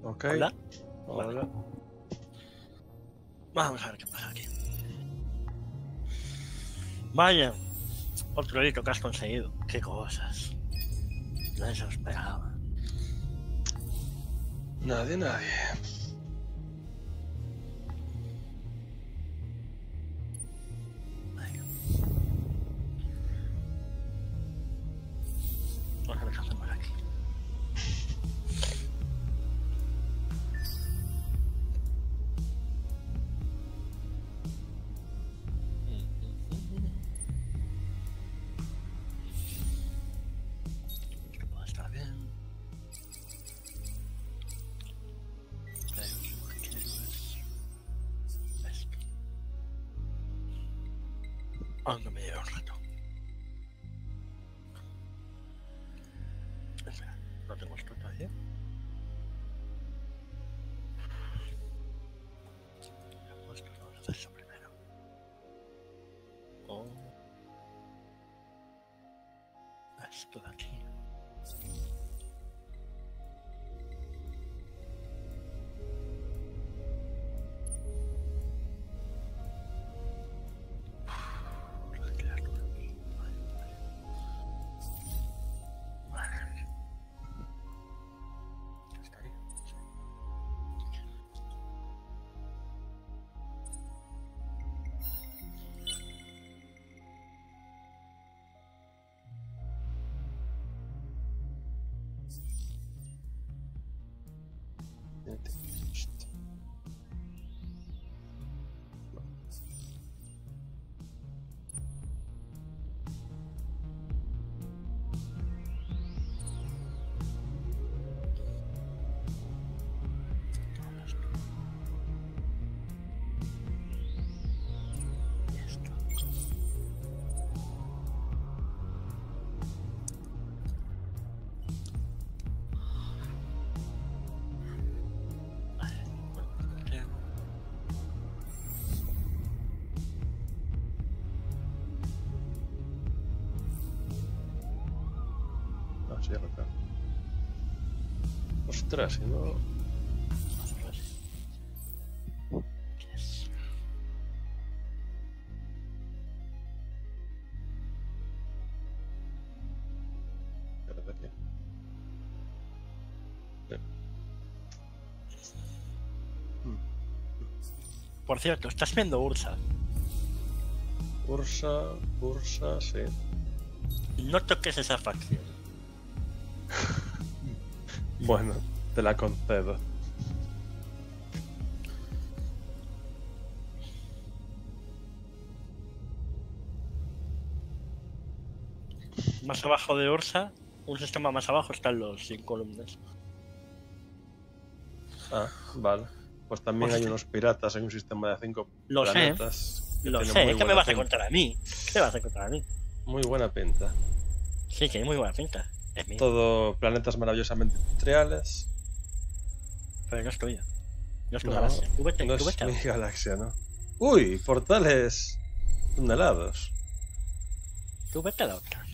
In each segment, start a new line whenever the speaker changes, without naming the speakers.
Ok.
Hola.
Hola.
Vamos a ver qué pasa aquí. Vaya, otro hito que has conseguido. Qué cosas. Nadie se lo esperaba.
Nadie.
Venga. Vamos a ver qué hacemos aquí. Esto puede estar bien. Pero lo que quiero es esto. Aunque me lleve un rato. Espera, no tengo esto todavía. Esto vamos a hacer eso primero. Oh. Esto de aquí. Recrearlo aquí. Vale. ¿Está ahí? Sí. Y esto. Vale, bueno, creo.
No, sí, arrancar. Ostras, si no.
Ostras. Yes.
Espérate aquí.
Por cierto, estás viendo Ursa.
Ursa, sí.
No toques esa facción.
Bueno, te la concedo.
Más abajo de Ursa, un sistema más abajo están los 100 columnas.
Ah, vale. Pues también
Pues
hay
sí.
unos piratas en un sistema de 5
Lo sé.
planetas que
Lo
tienen
sé,
muy
¿qué me
buena
vas a
pinta.
contar a mí? ¿Qué me vas a contar a mí?
Muy buena pinta.
Sí, que hay muy buena pinta. Es mío,
Todo planetas maravillosamente industriales.
pero no es tuyo. No es tu
No,
galaxia. Tú
no
vete
es
a
mi
otra.
galaxia, ¿no? Uy, portales tunelados.
Tú vete a la otra.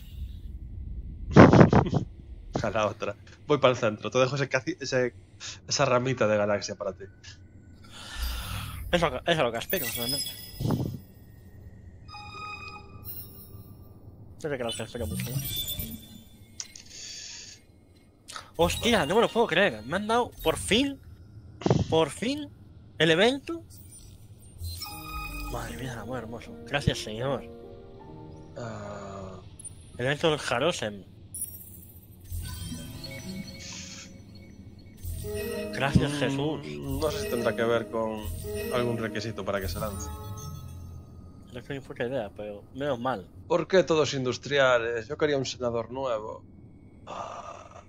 A la otra. Voy para el centro. Te dejo esa ramita de galaxia para ti.
Eso es lo que aspiro, realmente. No sé que lo que aspiro mucho más. Hostia, no me lo puedo creer. Me han dado, por fin, el evento. Madre mía, muy hermoso. Gracias, señor.
Ah,
El evento del Jarosem. Gracias, Jesús.
no sé si tendrá que ver con algún requisito para que se lance.
No tengo ni puta idea, pero menos mal.
¿Por qué todos industriales? Yo quería un senador nuevo. Ah,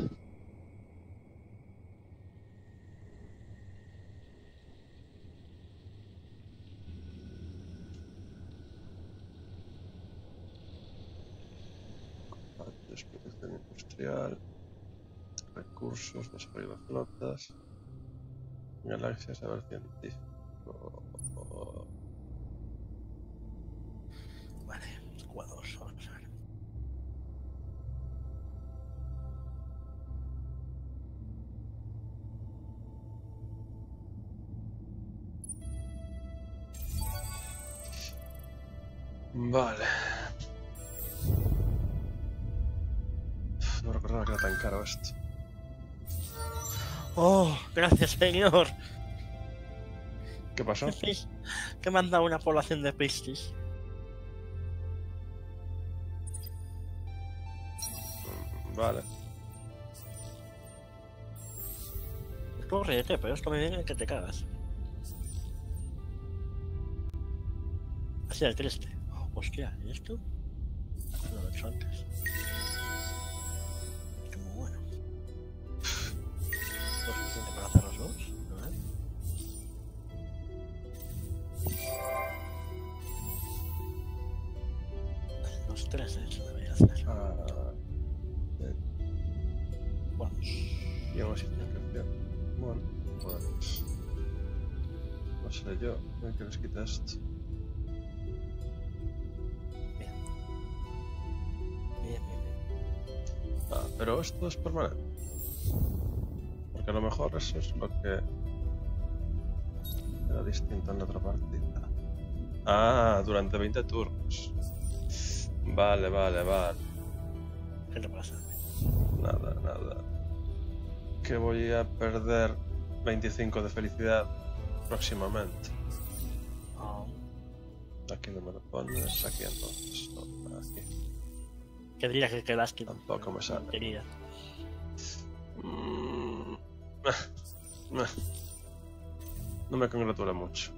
explotación industrial, recursos, desarrollo de flotas, galaxias, saber científico.
Vale, jugadores, vamos a ver.
Vale. No recordaba que era tan caro esto.
Oh, gracias, señor.
¿Qué pasó?
Que me han dado una población de piscis.
Vale.
Tú ríete, pero esto me viene que te cagas. Así de triste. Hostia, ¿y esto? No lo he hecho antes. Qué muy bueno. Lo suficiente para hacer los dos, ¿no? Los tres, eso debería hacer. Vamos.
Y aún así tengo que hacer. Bueno, pues. No sé yo. ¿Qué que les quita esto?
Bien.
Ah, pero esto es permanente. Porque a lo mejor eso es lo que era distinto en la otra partida. Ah, durante 20 turnos. Vale.
¿Qué te pasa?
Nada. Que voy a perder 25 de felicidad próximamente.
Oh.
Aquí no me lo pones, aquí entonces. No, aquí.
¿Qué dirías que quedaste?
Tampoco me sale.
Quería.
No me congratula mucho.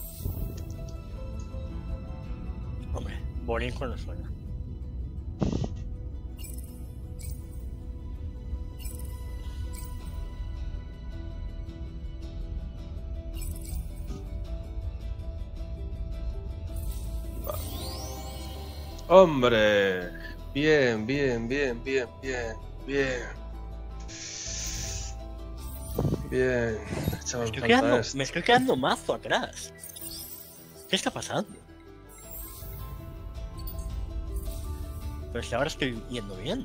Hombre, Borín con los sueños.
Vale. ¡Hombre! Bien. Echaba falta esto.
Me estoy quedando mazo atrás. ¿Qué está pasando? Pero si ahora estoy yendo bien.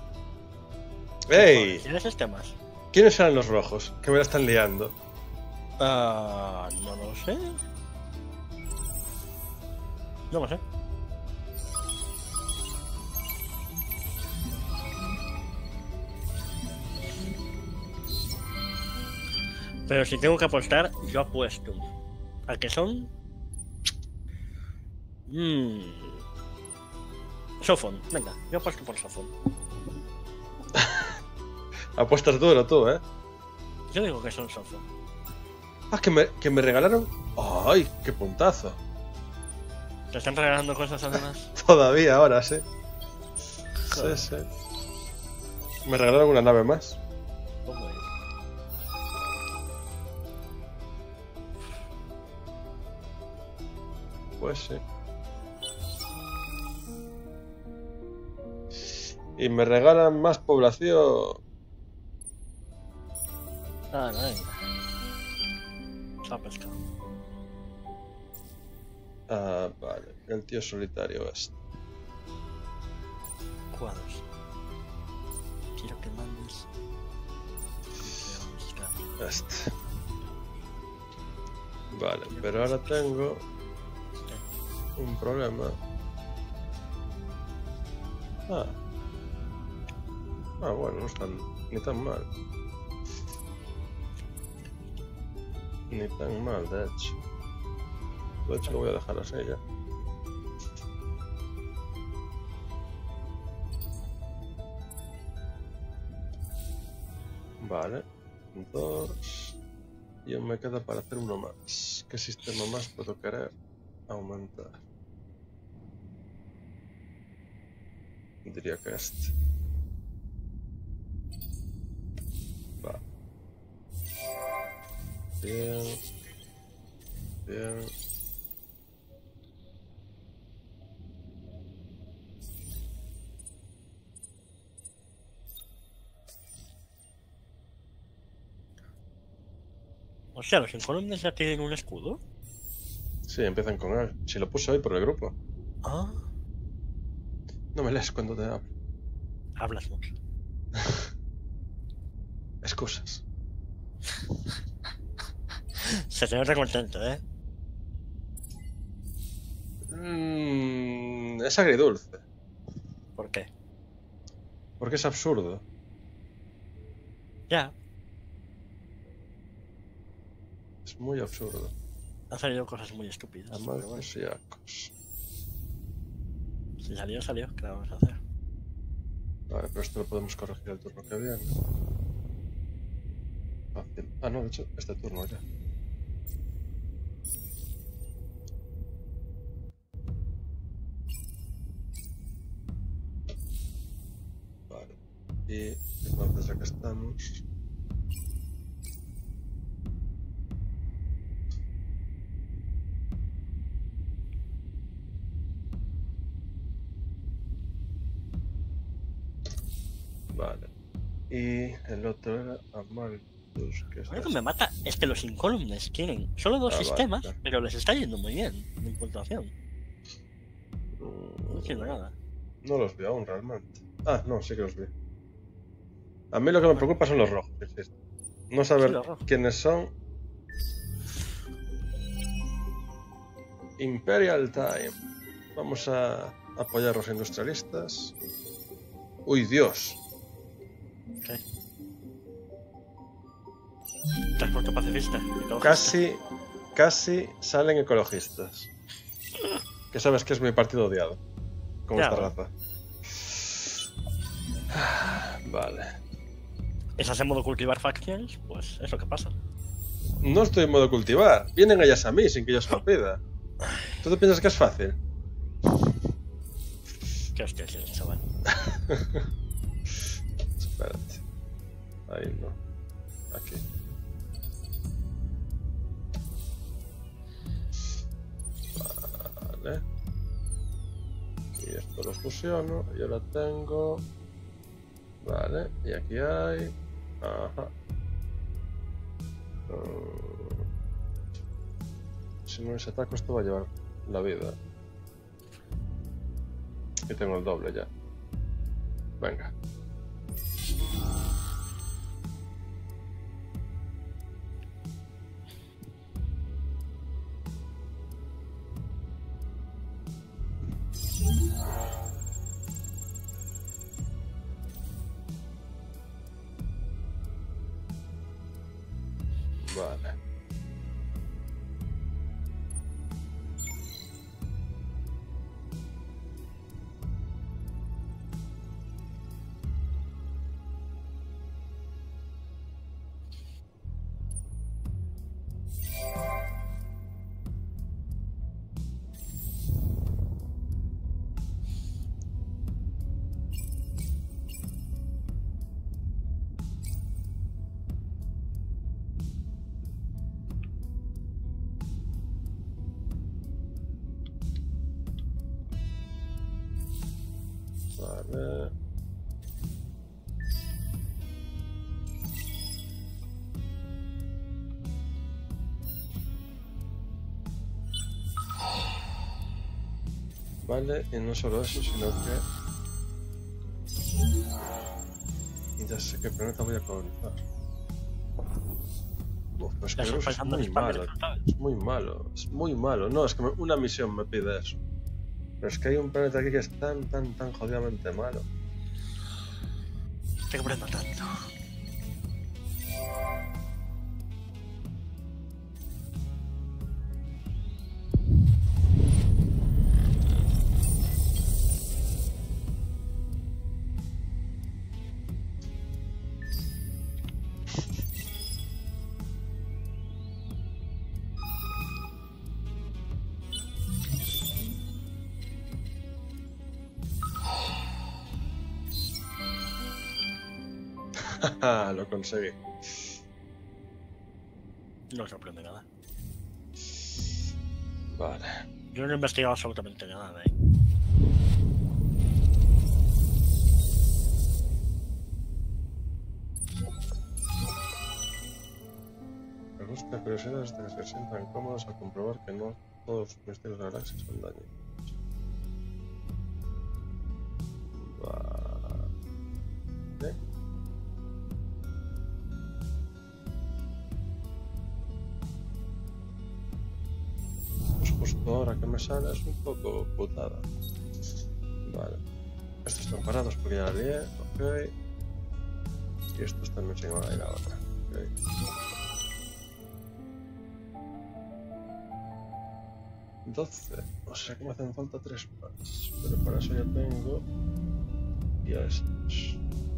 ¡Ey!
¿Tienes este más?
¿Quiénes eran los rojos? Que me la están liando.
No lo sé. No lo sé. Pero si tengo que apostar, yo apuesto. ¿A qué son? Sofon, venga, yo apuesto por Sofon.
Apuestas duro tú, ¿eh?
Yo digo que son Sofon.
Ah, que me regalaron. ¡Ay, qué puntazo!
¿Te están regalando cosas además?
Todavía ahora, sí. Sí. Me regalaron una nave más.
Joder.
Pues sí. Y me regalan más población.
Venga. Se ha pescado.
Ah, vale. El tío solitario este.
Cuadros. Quiero que mandes.
Este. Vale, pero ahora tengo un problema. Bueno, no están ni tan mal. Ni tan mal, de hecho. De hecho, lo voy a dejar así ya. Vale. 2. Y aún me queda para hacer uno más. ¿Qué sistema más puedo querer aumentar? Diría que este. Va. Bien.
O sea, los Incolumnes ya tienen un escudo.
Sí, empiezan con él. Si lo puse hoy por el grupo.
Ah,
No me lees cuando te hablo.
hablas mucho.
Excusas.
Se te nota contento, ¿eh?
Es agridulce.
¿Por qué?
Porque es absurdo.
Ya,
Es muy absurdo.
han salido cosas muy estúpidas. Pero bueno,
Amalfosiacos.
si salió, salió. ¿Qué le vamos a hacer?
Vale, pero esto lo podemos corregir el turno que viene. Fácil. Ah, no, de hecho, este turno ya. Vale. Y entonces acá estamos. Vale. Y el otro era Amalthus, que es
Lo único que me mata es que los incólumes tienen solo dos
vale,
sistemas,
claro.
pero les está yendo muy bien en puntuación. No entiendo nada.
No los vi aún realmente. Ah, no, sí que los vi. A mí lo que me preocupa son los rojos, insisto. No saber
Sí, los rojos.
quiénes son. Imperial Time. Vamos a apoyar a los industrialistas. Uy, Dios.
¿Qué? Transporte pacifista.
Casi salen ecologistas. Que sabes que es mi partido odiado. Con
Ya,
esta
bueno.
raza. Vale.
¿Estás en modo cultivar facciones? Pues es lo que pasa.
No estoy en modo cultivar. Vienen ellas a mí sin que yo se lo pida. ¿Tú te piensas que es fácil?
¿Qué hostia es eso, chaval?
Espérate. Ahí no. Aquí. Vale. Y esto lo fusiono. Y ahora tengo... Vale. Y aquí hay... Ajá. Si no les ataco esto va a llevar la vida. Y tengo el doble ya. Venga. Vale. Vale. Vale, y no solo eso, sino que... Ya sé qué planeta voy a colonizar. Uf, pues que
Estás
Grus es
pasando el
muy
spam de
malo.
resultados.
Es muy malo, es muy malo. No, es que una misión me pide eso. Pero es que hay un planeta aquí que es tan jodidamente malo.
Te comprendo tanto.
Lo conseguí.
No sorprende nada.
Vale.
Yo no he investigado absolutamente nada de ahí.
Me gusta la curiosidad hasta que se sientan cómodos al comprobar que no todos los misterios de la galaxia son dañinos. Vale. Pues justo ahora que me sale es un poco putada. Vale. Estos están parados porque ya la lié. Ok. Y estos también se van a ir ahora. Ok. O sea que me hacen falta 3 más. Pero para eso ya tengo. Y a estos.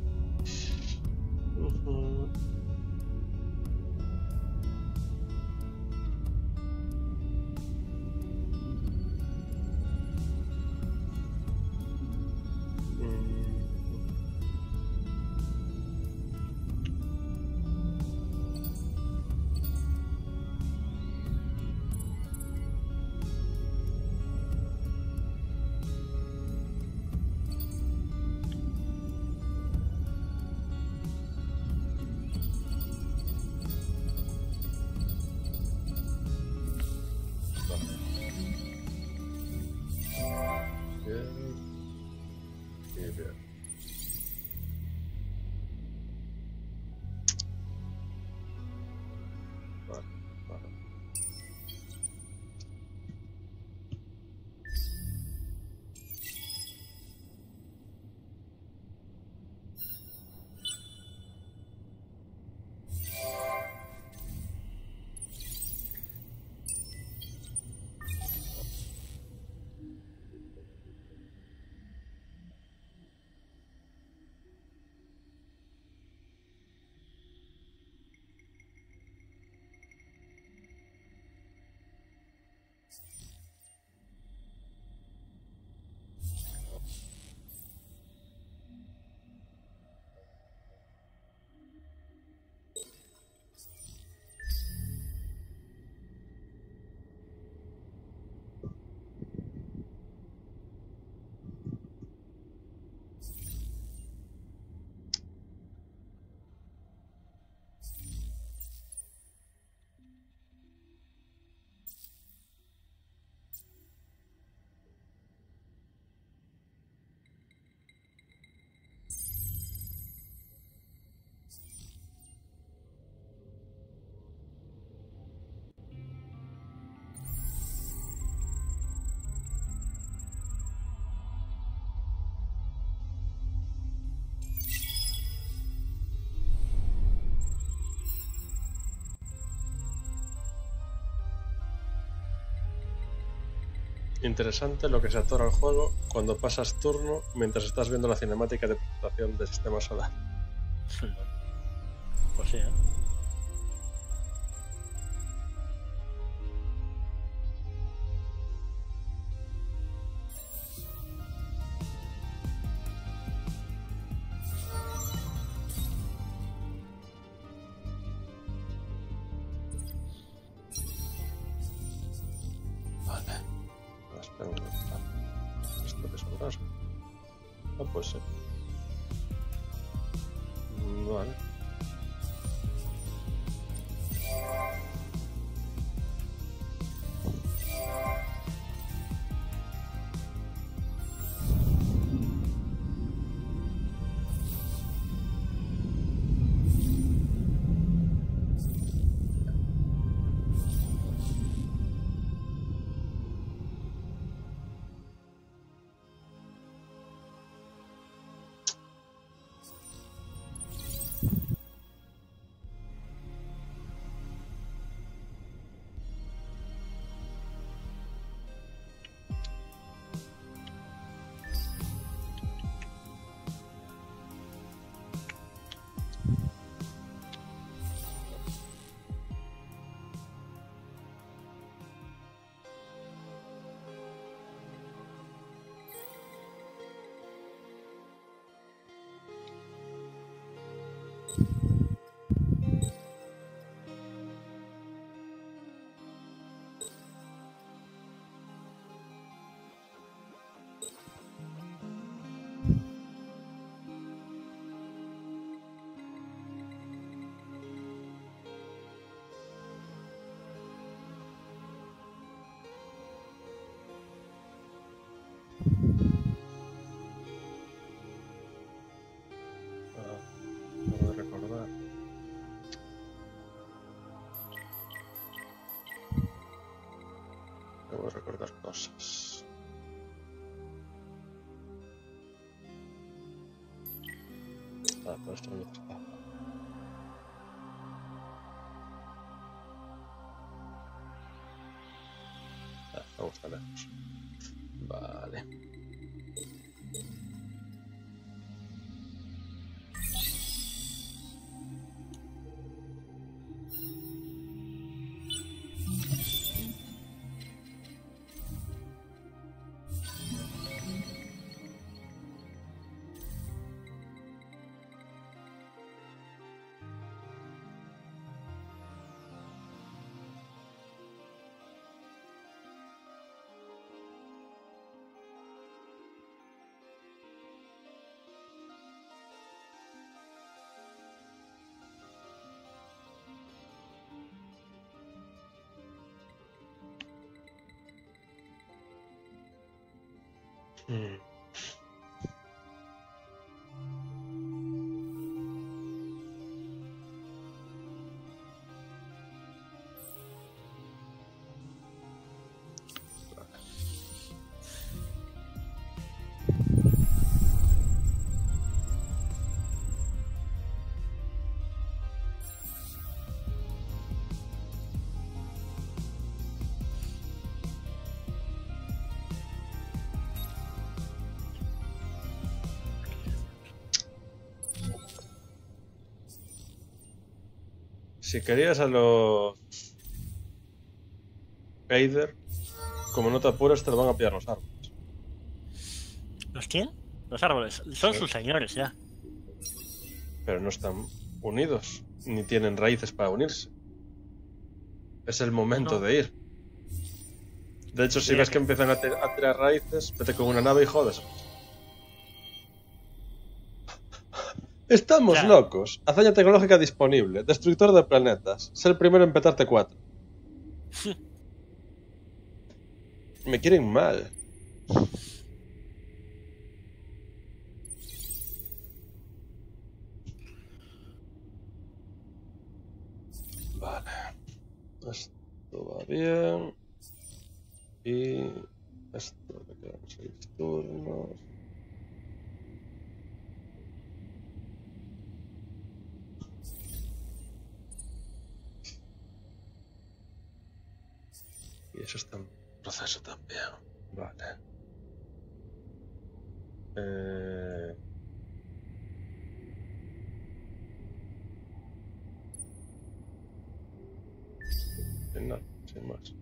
Interesante lo que se atora el juego cuando pasas turno mientras estás viendo la cinemática de presentación del sistema solar.
Pues sí, ¿eh?
Vale. Esto que es un rasgo. Ah, pues sí. Vale. Vamos a cortar cosas. Ah, pero esto no está. Me gusta lejos. Vale. Si querías a los Vader, como no te apures, te lo van a pillar los árboles.
¿Los quién? Los árboles. Son
Sí.
sus señores ya.
Pero no están unidos, ni tienen raíces para unirse. Es el momento
No.
de ir. De hecho, si
Sí,
ves que empiezan a tirar raíces, vete con una nave y jodes. Estamos
Claro.
locos. Hazaña tecnológica disponible. Destructor de planetas. Ser el primero en petarte 4. Me quieren mal. Vale. Esto va bien. Y esto me quedan 6 turnos. Y eso está en proceso también. Vale. No, sin más.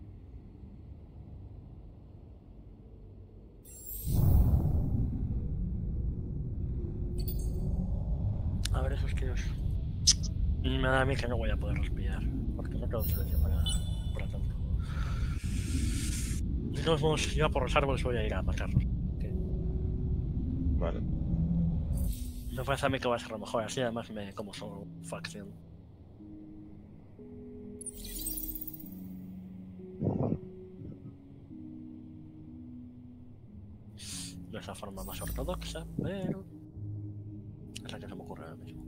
A ver esos tíos. Me da a mí que no voy a poderlos pillar. Porque no tengo silencio para tanto. De todos modos, yo por los árboles voy a ir a matarlos.
Vale.
Me parece a mí que va a ser lo mejor. Así además me como son facción. No es la forma más ortodoxa, pero es la que se me ocurre ahora mismo.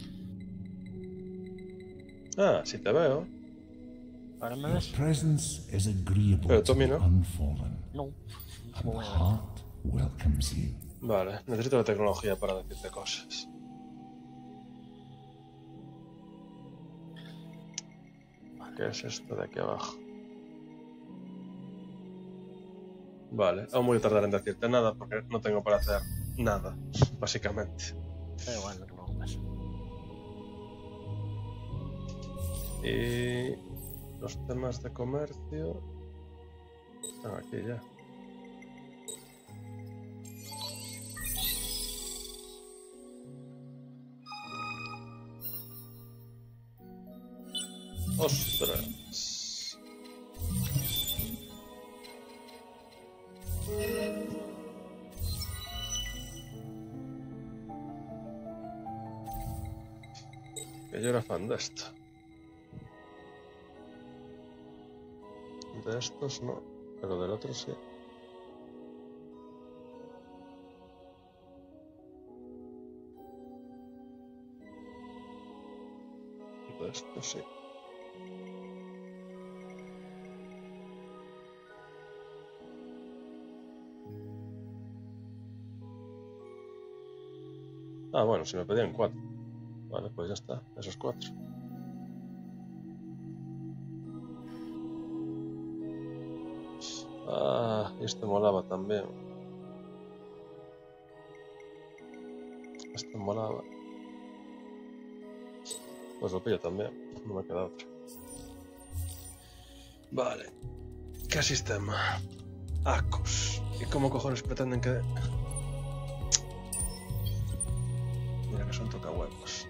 Ah, sí te veo.
Ahora me
Your
ves.
presence is agreeable
Pero
to
Tommy
the
no.
unfallen,
No.
and
Me
the
voy a ver.
heart welcomes you.
Vale, necesito la tecnología para decirte cosas. ¿Qué es esto de aquí abajo? Vale, aún voy a tardar en decirte nada porque no tengo para hacer nada, básicamente.
Da igual, no te preocupes.
Y los temas de comercio están aquí ya. ¡Ostras! Que yo era fan de esto. De estos no, pero del otro sí. De esto sí. Ah, bueno, si me pedían 4. Vale, pues ya está, esos 4. Ah, esto molaba también. Esto molaba. Pues lo pillo también, no me queda otra. Vale. ¿Qué sistema? Acos. ¿Y cómo cojones pretenden que...? Mira que son tocahuevos.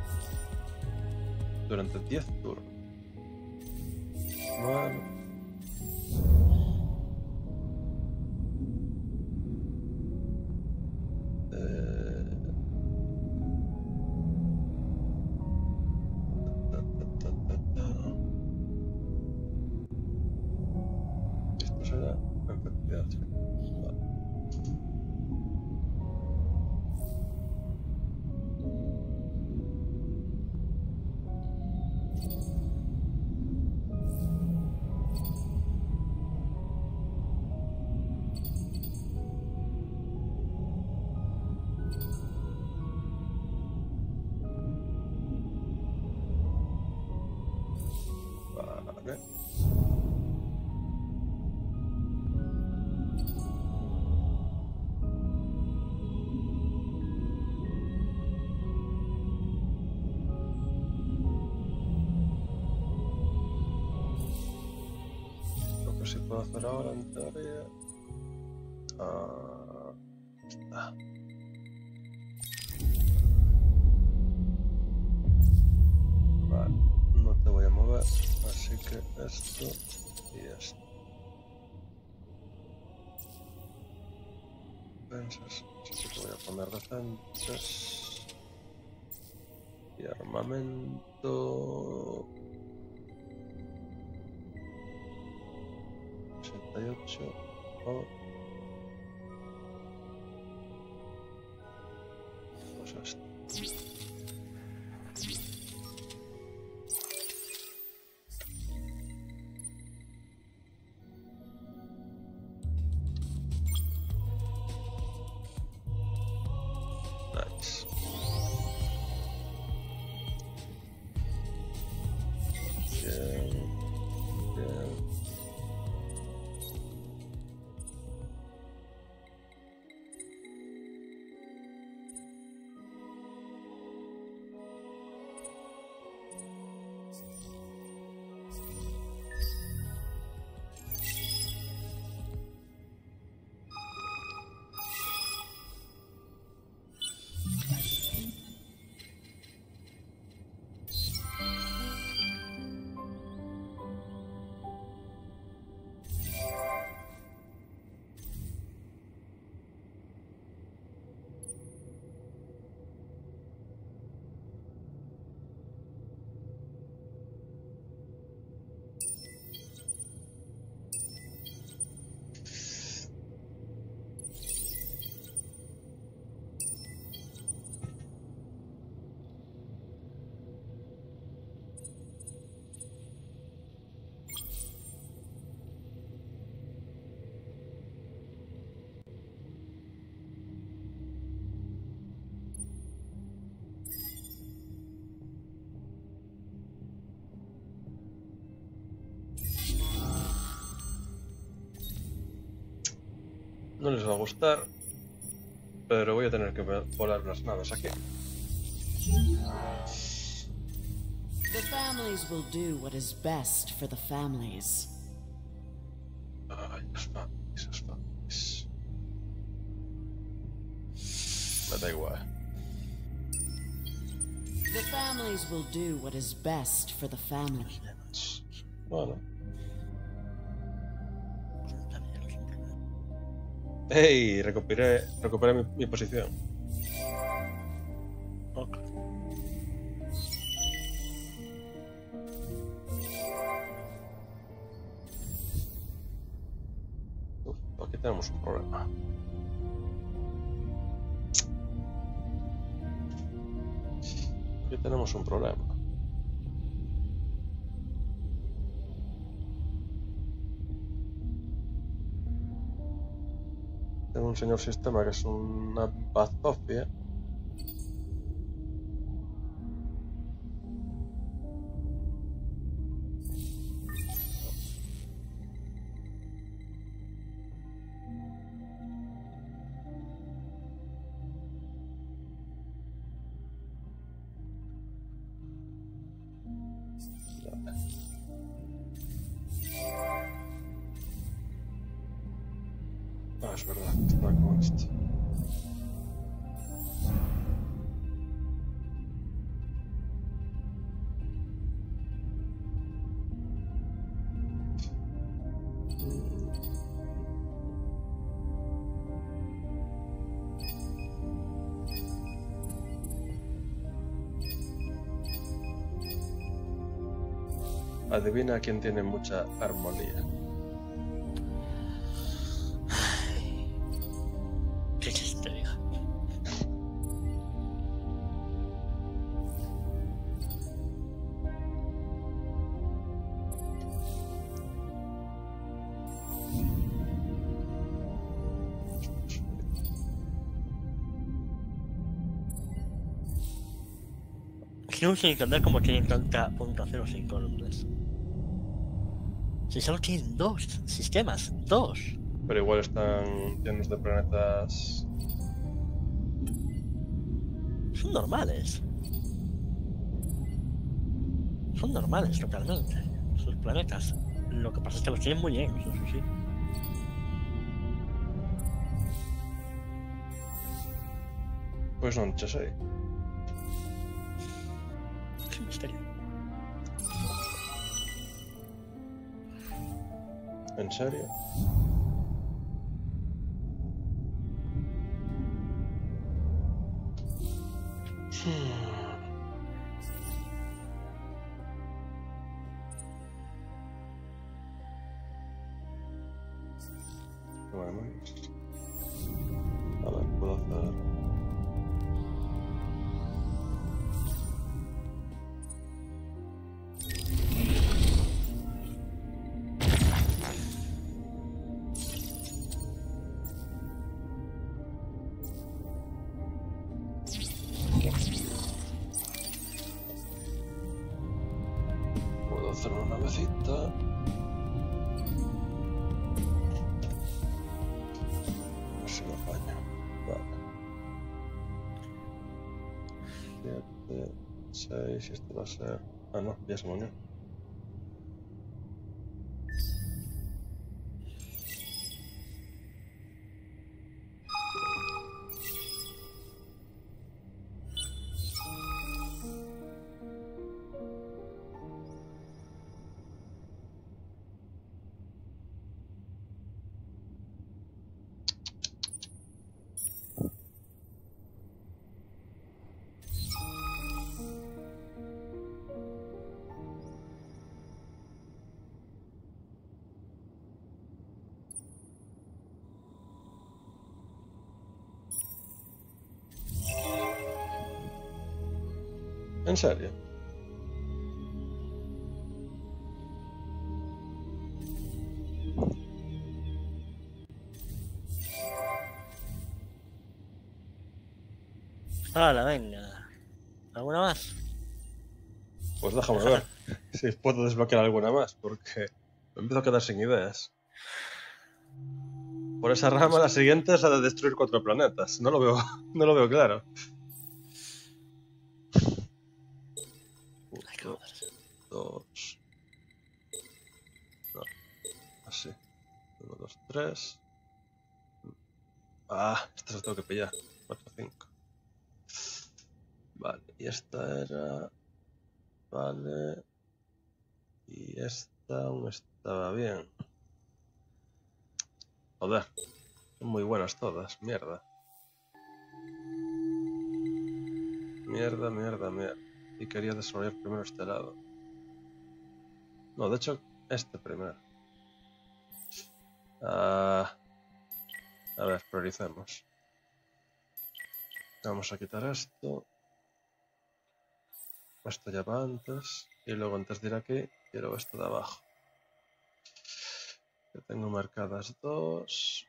Durante 10 turnos. Bueno. Esto será efectividad. Vale. Vale. Lo que sí puedo hacer ahora en teoría... está. Vale, no te voy a mover, así que esto y esto. Pensas, así que te voy a poner defensas y armamento. 88 o pues esto. Nice. Bien, bien. No les va a gustar, pero voy a tener que volar unas naves aquí.
The families will do what is best for the families.
Ay, los families. Me da igual.
The families will do what is best for the family.
Bueno. ¡Hey! Recuperé mi posición.
Ok.
Uf, aquí tenemos un problema. Aquí tenemos un problema. Tengo un señor sistema que es una bazofia. Ah, es verdad, está con esto. Adivina quién tiene mucha armonía.
¿Qué quieres que te diga? Sigo sin entender cómo tienen tanta puntuación los columnas. Si solo tienen 2 sistemas, 2.
Pero igual están llenos de planetas.
Son normales. Son normales totalmente. Sus planetas. Lo que pasa es que los tienen muy llenos, eso sí.
Pues non che sei.
Qué misterio.
En serio? Bueno, a ver, puedo hacer. Puedo hacer una navecita. A ver si lo apaño. Vale. 7, 6, y esto va a ser. Ah, no, ya se me unió. ¿En serio?
Hala, venga. ¿Alguna más?
Pues déjame ver si puedo desbloquear alguna más, porque me empiezo a quedar sin ideas. Por esa rama, la siguiente es la de destruir 4 planetas. No lo veo, no lo veo claro.
Ay, qué joder.
2. No, así. 1, 2, 3. Ah, esta se la tengo que pillar. 4, 5. Vale, y esta era. Vale. Y esta aún estaba bien. Joder, son muy buenas todas. Mierda. Mierda, mierda, mierda. Y quería desarrollar primero este lado. No, de hecho, este primero. A ver, prioricemos. Vamos a quitar esto. Esto ya va antes. Y luego antes de ir aquí, quiero esto de abajo. Que tengo marcadas 2.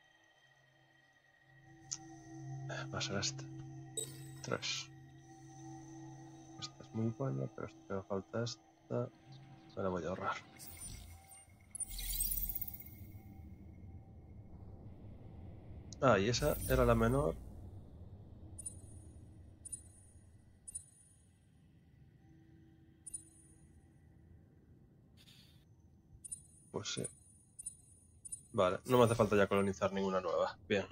Va a ser este. 3. Esta es muy buena, pero esto me falta esta. Me la voy a ahorrar. Ah, y esa era la menor. Pues sí. Vale, no me hace falta ya colonizar ninguna nueva. Bien.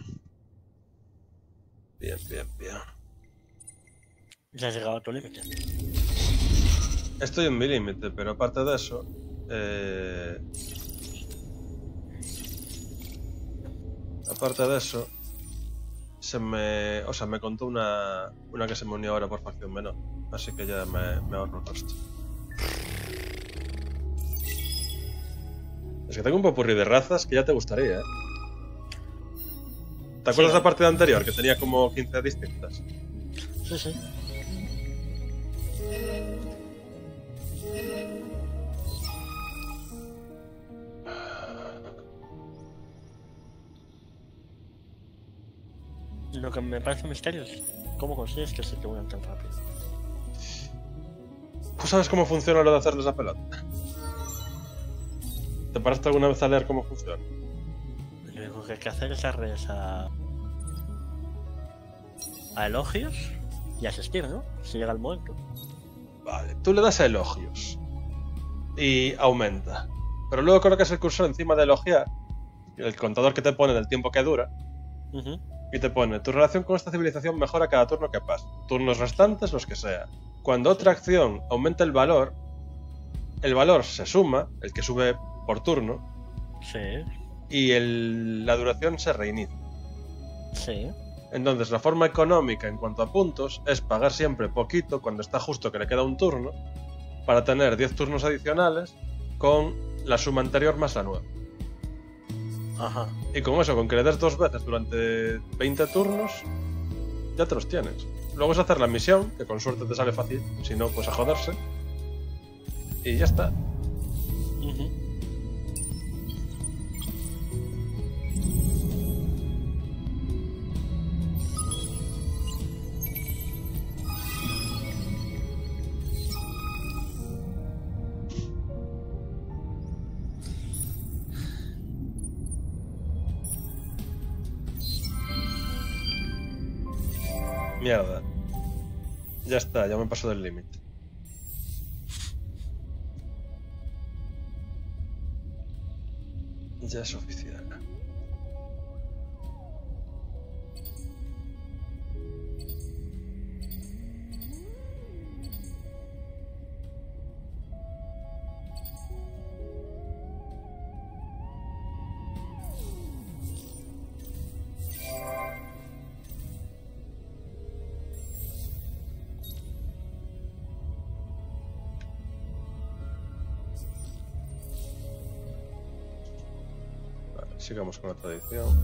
Bien.
Ya has llegado a tu límite.
Estoy en mi límite, pero aparte de eso... Aparte de eso... me contó una que se me unió ahora por facción menor. Así que ya me ahorro el resto. Es que tengo un popurrí de razas que ya te gustaría, ¿eh? ¿Te acuerdas de la partida anterior? Que tenía como 15 distintas.
Sí. Lo que me parece un misterio es cómo consigues que se te unan tan rápido.
¿Tú sabes cómo funciona lo de hacerles la pelota? ¿Te paraste alguna vez a leer cómo funciona?
Lo único que hay que hacer es darles a elogios y asistir, ¿no? Si llega el momento.
Vale, tú le das a elogios y aumenta. Pero luego colocas el cursor encima de elogiar, el contador que te pone del tiempo que dura, y te pone: tu relación con esta civilización mejora cada turno que pasa. Turnos restantes, los que sea. Cuando otra acción aumenta el valor se suma, el que sube por turno,
Sí.
y la duración se reinicia.
Sí.
Entonces, la forma económica en cuanto a puntos es pagar siempre poquito cuando está justo que le queda un turno, para tener 10 turnos adicionales con la suma anterior más la nueva.
Ajá.
Y con eso, con que le des 2 veces durante 20 turnos, ya te los tienes. Luego es hacer la misión, que con suerte te sale fácil, si no, pues a joderse. Y ya está. Mierda. Ya está, ya me paso del límite. Ya es oficial. Sigamos con la tradición.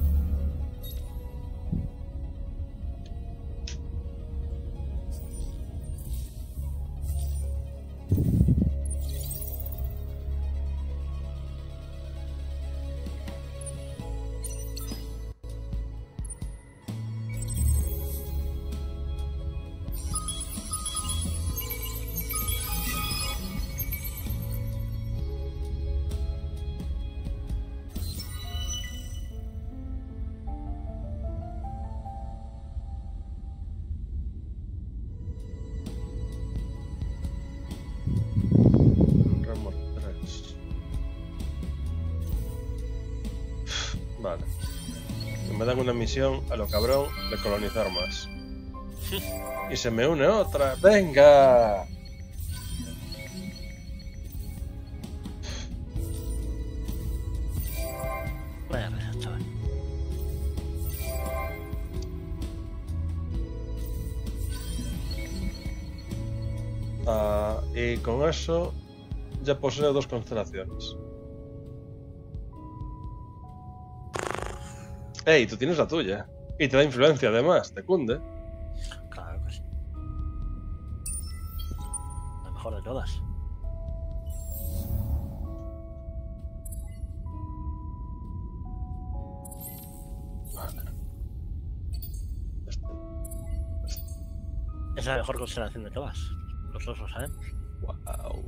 Vale. Me dan una misión a lo cabrón de colonizar más. Y se me une otra. ¡Venga!
Vaya risa, chaval.
Y con eso ya poseo 2 constelaciones. ¡Ey! Tú tienes la tuya. Y te da influencia además, te cunde.
Claro que sí. La mejor de todas.
Vale.
Es la mejor constelación de todas. Nosotros lo sabemos.
Wow.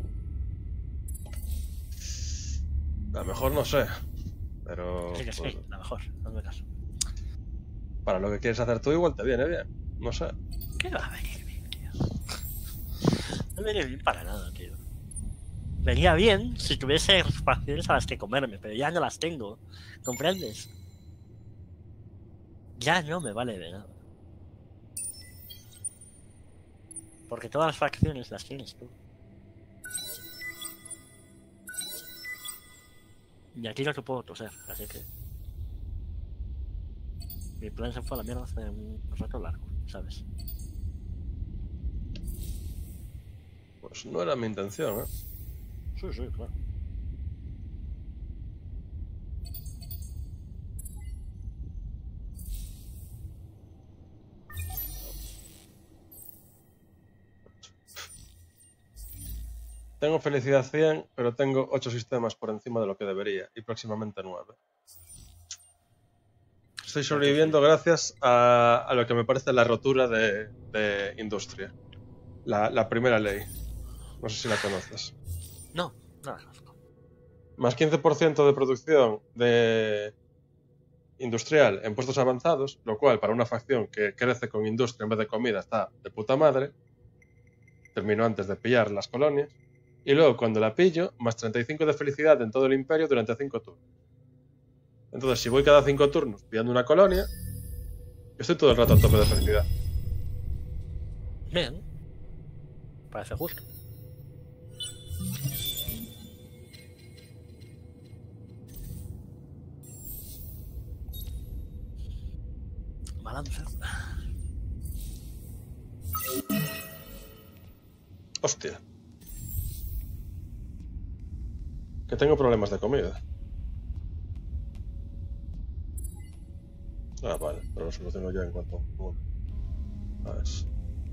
La mejor no sé. Pero...
Sí que sí,
pues,
la mejor. Hazme caso.
para lo que quieres hacer tú igual te viene bien. No sé.
¿Qué va a venir bien, tío? No viene bien para nada, tío. Venía bien si tuviese facciones a las que comerme, pero ya no las tengo. ¿Comprendes? Ya no me vale de nada. Porque todas las facciones las tienes tú. Y aquí no te puedo toser, así que... Mi plan se fue a la mierda hace un rato largo, ¿sabes?
Pues no era mi intención, ¿eh?
Sí, sí, claro.
Tengo felicidad 100, pero tengo 8 sistemas por encima de lo que debería, y próximamente 9. Estoy sobreviviendo gracias a lo que me parece la rotura de industria. La primera ley. No sé si la conoces.
No, no la conozco.
Más 15% de producción de industrial en puestos avanzados, lo cual para una facción que crece con industria en vez de comida está de puta madre. Termino antes de pillar las colonias. Y luego cuando la pillo, más 35 de felicidad en todo el imperio durante 5 turnos. Entonces si voy cada 5 turnos pillando una colonia, estoy todo el rato a tope de felicidad.
Bien. Parece justo. Balance.
Hostia. Que tengo problemas de comida. Ah, vale, pero lo soluciono ya en cuanto... A eso.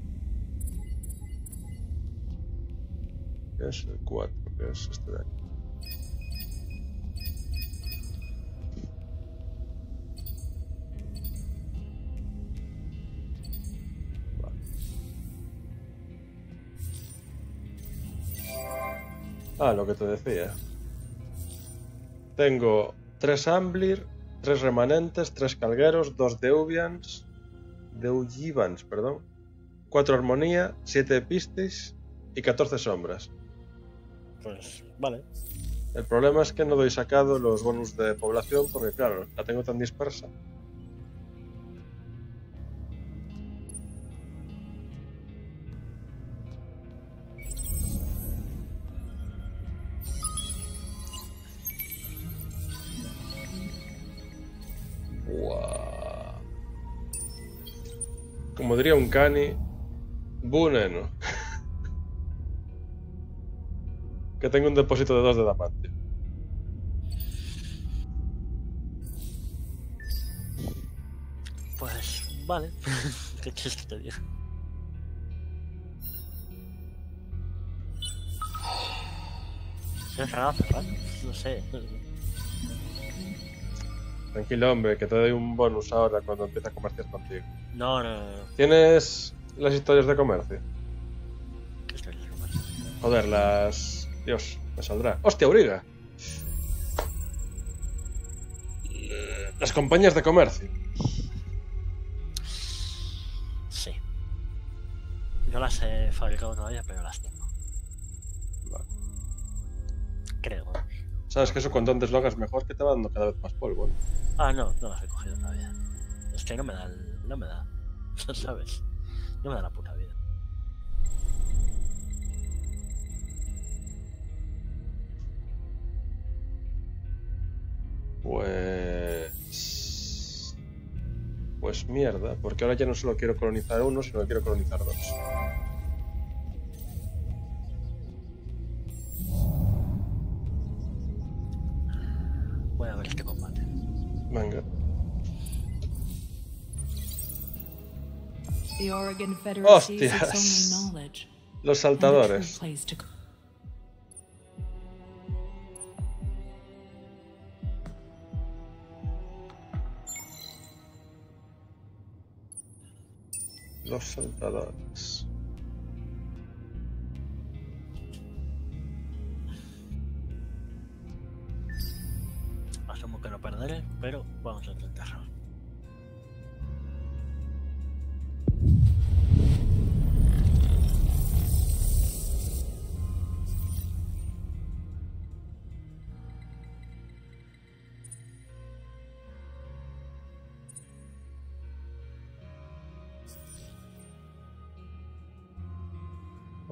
¿Qué es el 4? ¿Qué es este de aquí? Vale. Ah, lo que te decía. Tengo 3 Amblir, 3 remanentes, 3 calgueros, 2 Deugivans, perdón, 4 armonía, 7 epistis y 14 sombras.
Pues, vale.
El problema es que no doy sacado los bonus de población porque, claro, la tengo tan dispersa. Wow. Como diría un cani, buneno. Que tengo un depósito de 2 de damantio.
Pues, vale. ¿Qué quieres que te diga? ¿Quieres ganar cerrar? No sé.
Tranquilo, hombre, que te doy un bonus ahora cuando empiece a comerciar contigo.
No.
¿Tienes las historias de comercio?
¿Qué estoy haciendo?
Joder, las... Dios, me saldrá. ¡Hostia, Auriga! Las compañías de comercio.
Sí. No las he fabricado todavía, pero las tengo.
Vale.
Creo.
Sabes que eso cuando antes lo hagas mejor que te va dando cada vez más polvo, ¿no?
Ah, no las he cogido todavía. Es que no me da. ¿Sabes? No me da la puta vida.
Pues mierda, porque ahora ya no solo quiero colonizar uno, sino que quiero colonizar 2.
Voy a ver este combate.
Venga.
The Oregon Federacy is its
¡Hostias!
only knowledge.
Los
And a true
saltadores.
place to go.
Los saltadores.
Asumo que no perderé, pero vamos a intentarlo.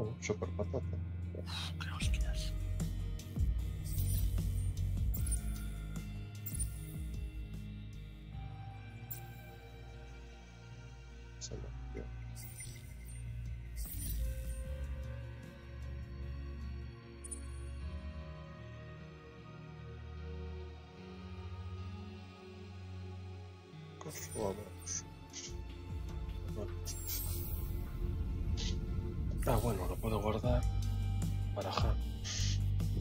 Oh, super patata.
Qué hostias.
Se me olvidó. Cosmos. Ah, bueno, lo puedo guardar para Hans.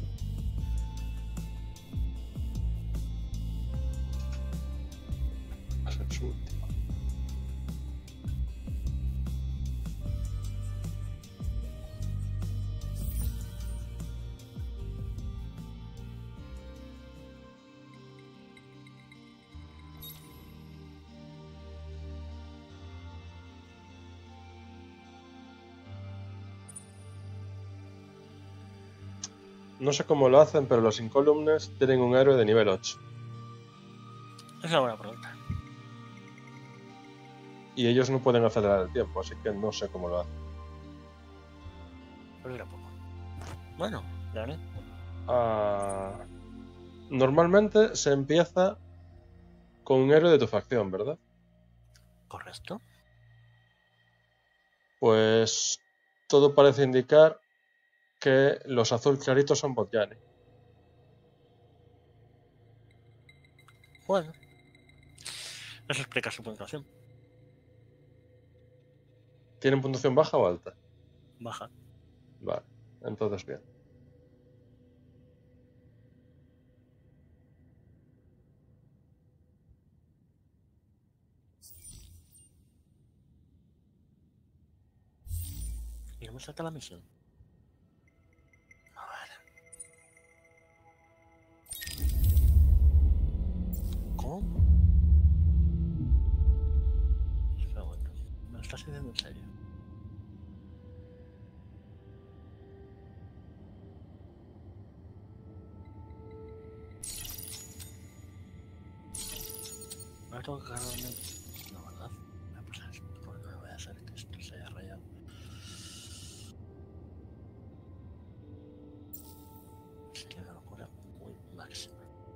Va a ser su última. No sé cómo lo hacen, pero los Incólumes tienen un héroe de nivel 8.
Es una buena pregunta.
Y ellos no pueden acelerar el tiempo, así que no sé cómo lo hacen.
Pero era poco. Bueno, ya haré.
Ah, normalmente se empieza con un héroe de tu facción, ¿verdad?
Correcto.
Pues todo parece indicar que los azul claritos son Botjani.
Bueno. Eso explica su puntuación.
¿Tienen puntuación baja o alta?
Baja.
Vale, entonces bien.
Y no me salta la misión. A ver. ¿Cómo? Espera un momento. ¿Me lo estás diciendo en serio? Ahora tengo que cargarme. No, ¿verdad? Pues no voy a hacer que esto se haya rayado. Sería una locura muy máxima.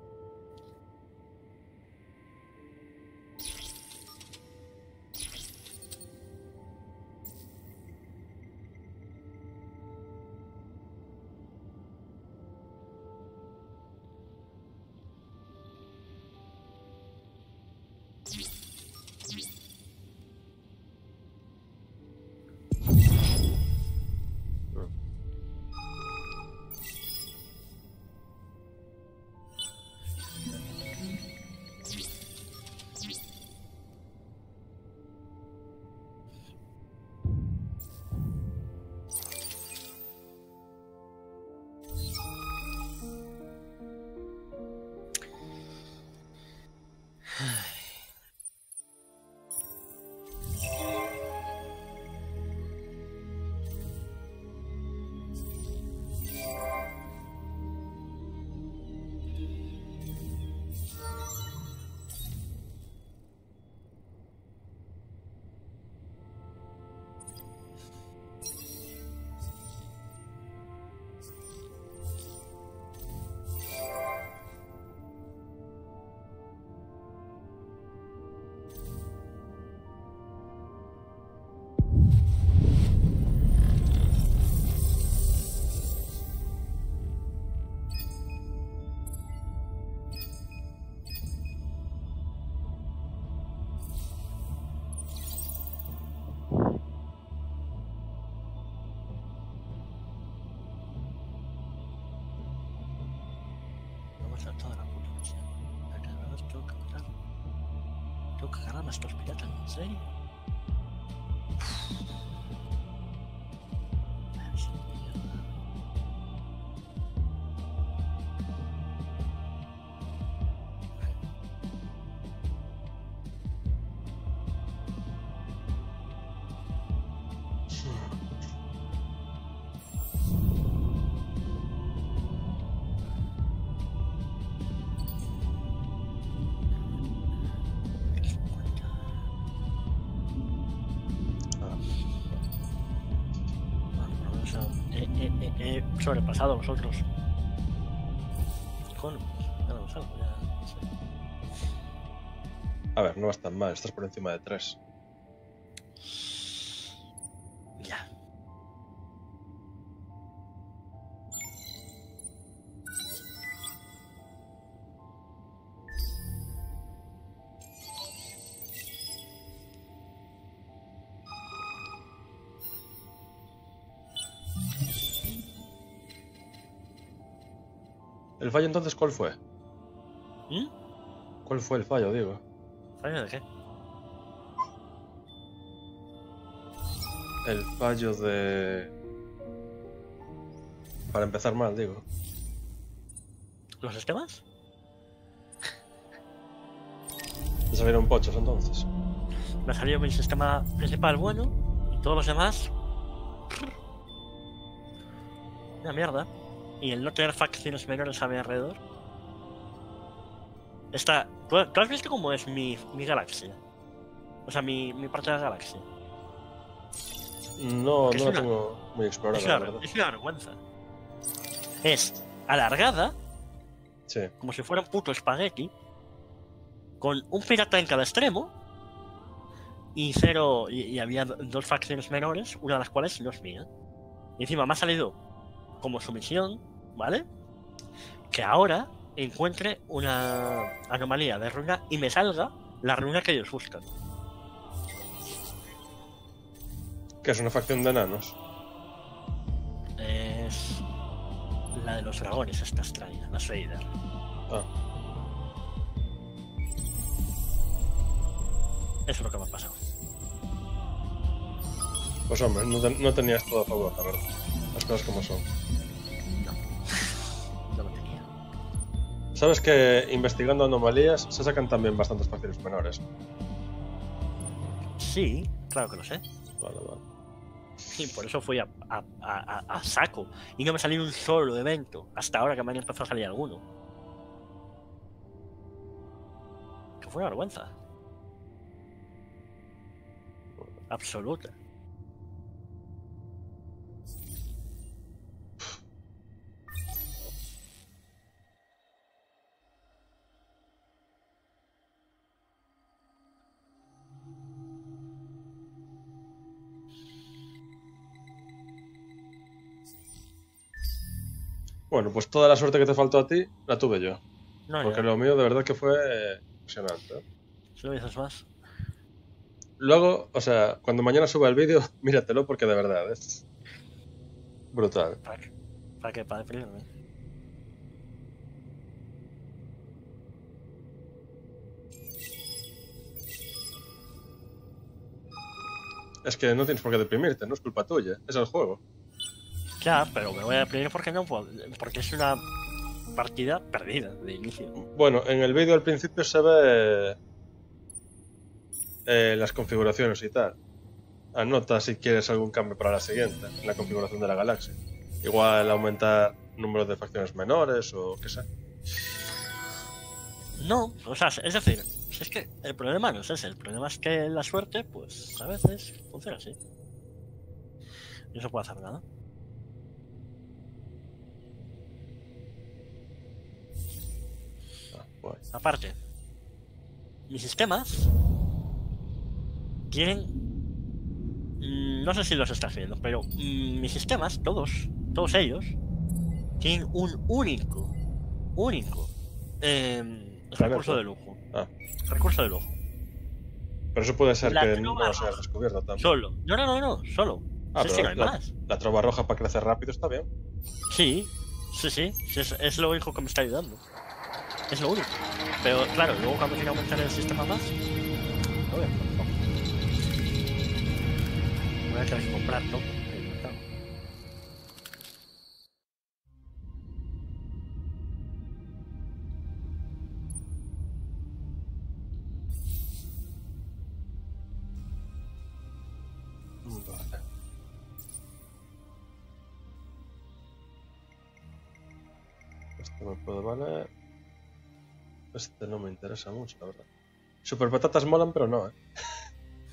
No me salta de la puta misión. Tengo que agarrar a estos piratas, ¿en serio? La misión de mierda. he sobrepasado a vosotros. Con, ya lo salgo, ya no sé.
A ver, no vas tan mal, estás por encima de 3.
Ya.
¿El fallo entonces cuál fue?
¿Mm?
¿Cuál fue el fallo, digo?
¿Fallo de qué?
El fallo de... Para empezar mal, digo.
¿Los sistemas?
¿Te salieron pochos entonces?
Me ha salido mi sistema principal bueno y todos los demás. Una mierda. Y el no tener facciones menores a mi alrededor. Está. ¿Tú has visto cómo es mi galaxia? O sea, mi parte de la galaxia.
No,
Que
no
es
la
una-
tengo muy explorada, la verdad.
Es una vergüenza. Es alargada,
Sí.
como si fuera un puto espagueti, con un pirata en cada extremo. Y cero. Y había dos facciones menores, una de las cuales no es mía. Y encima me ha salido como su misión, ¿vale? Que ahora encuentre una anomalía de runa y me salga la runa que ellos buscan.
Que es una facción de enanos.
Es la de los dragones, esta extraña, la Shader.
Ah,
Eso es lo que me ha pasado.
pues hombre, no tenías todo a favor, la verdad. Las cosas como son.
No lo tenía.
Sabes que investigando anomalías se sacan también bastantes facciones menores.
Sí, claro que lo sé.
Vale, vale.
Sí, por eso fui a saco. Y no me salió un solo evento. Hasta ahora que me han empezado a salir alguno. Que fue una vergüenza. Absoluta.
Bueno, pues toda la suerte que te faltó a ti, la tuve yo.
No,
Porque
ya.
lo mío de verdad que fue impresionante. ¿Eh?
Si lo dices más.
Luego, o sea, cuando mañana suba el vídeo, míratelo porque de verdad es brutal.
¿Para qué? ¿Para qué? Para deprimirme.
Es que no tienes por qué deprimirte, no es culpa tuya, es el juego.
Ya, pero me voy a deprimir porque no puedo. Porque es una partida perdida de inicio.
Bueno, en el vídeo al principio se ve las configuraciones y tal. Anota si quieres algún cambio para la siguiente, en la configuración de la galaxia. Igual aumentar número de facciones menores o qué sé.
No, o sea, es decir, si es que el problema no es ese. El problema es que la suerte, pues a veces funciona así. Y no se puede hacer nada.
Ah, guay.
Aparte, mis sistemas tienen. No sé si los estás viendo, pero mis sistemas, todos ellos, tienen un único recurso de lujo.
Ah,
Recurso de lujo.
pero eso puede ser
La
que
trova
no los hayas
roja.
descubierto también.
Solo. No, solo.
Ah,
Si es que no
pero
hay más.
la trova roja para crecer rápido está bien.
Sí, es lo único que me está ayudando. Es lo único. Pero claro, luego cuando quiera aumentar el sistema más, no veo. Voy a tener que comprar todo en el mercado.
Vale. Este me puede valer. Este no me interesa mucho, la verdad. Super patatas molan, pero no,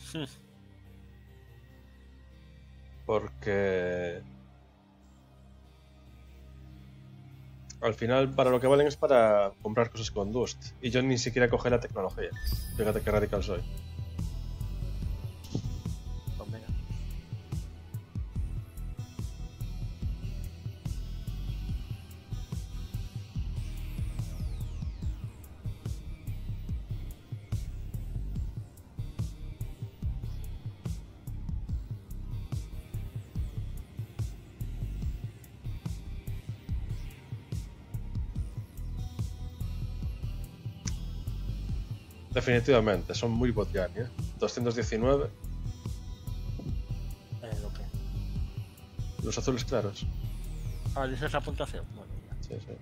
Porque Al final, para lo que valen es para comprar cosas con Dust. Y yo ni siquiera cogí la tecnología. Fíjate qué radical soy.
Pues mira.
Definitivamente, son muy botgani, ¿eh? 219.
Lo que.
Los azules claros.
Ah, dices la puntuación. Bueno, ya.
Sí, sí.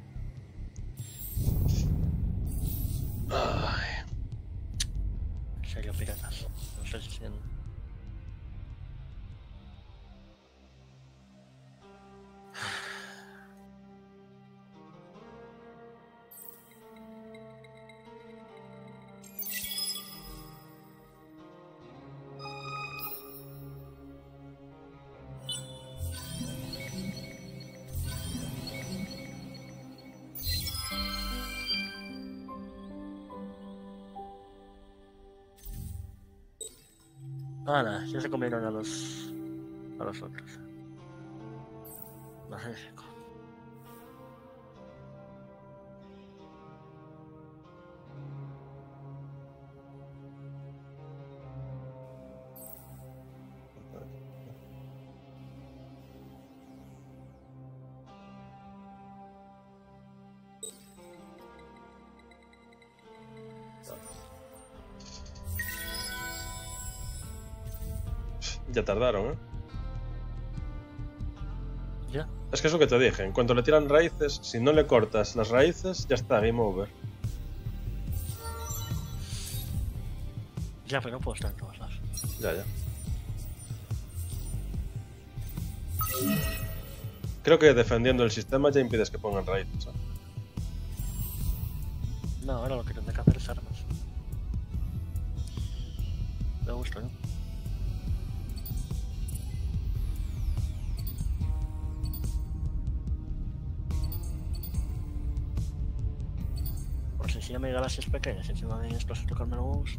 Ay.
En serio, piratas. No sé si en... Nada, ya se comieron a los otros. Magnífico.
Ya tardaron, ¿eh?
Ya.
Es que es lo que te dije. En cuanto le tiran raíces, si no le cortas las raíces, ya está, game over.
Ya, pero no puedo estar en todas las.
Ya, ya. Creo que defendiendo el sistema ya impides que pongan raíces, ¿eh?
No, ahora lo que tendré que hacer es armas. Me gusta, ¿no? Porque si ya me galaxias pequeñas encima de estos tocarme los huevos.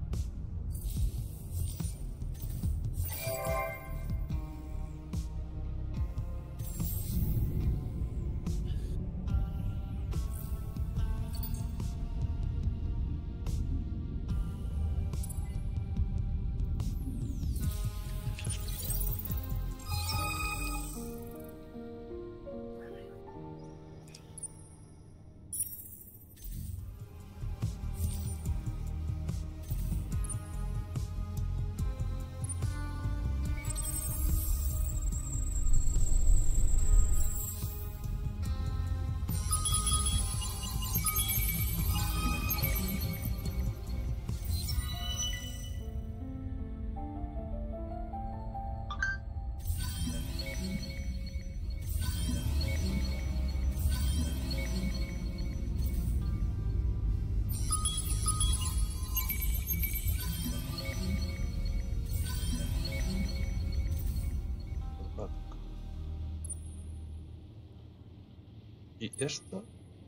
¿Y esto?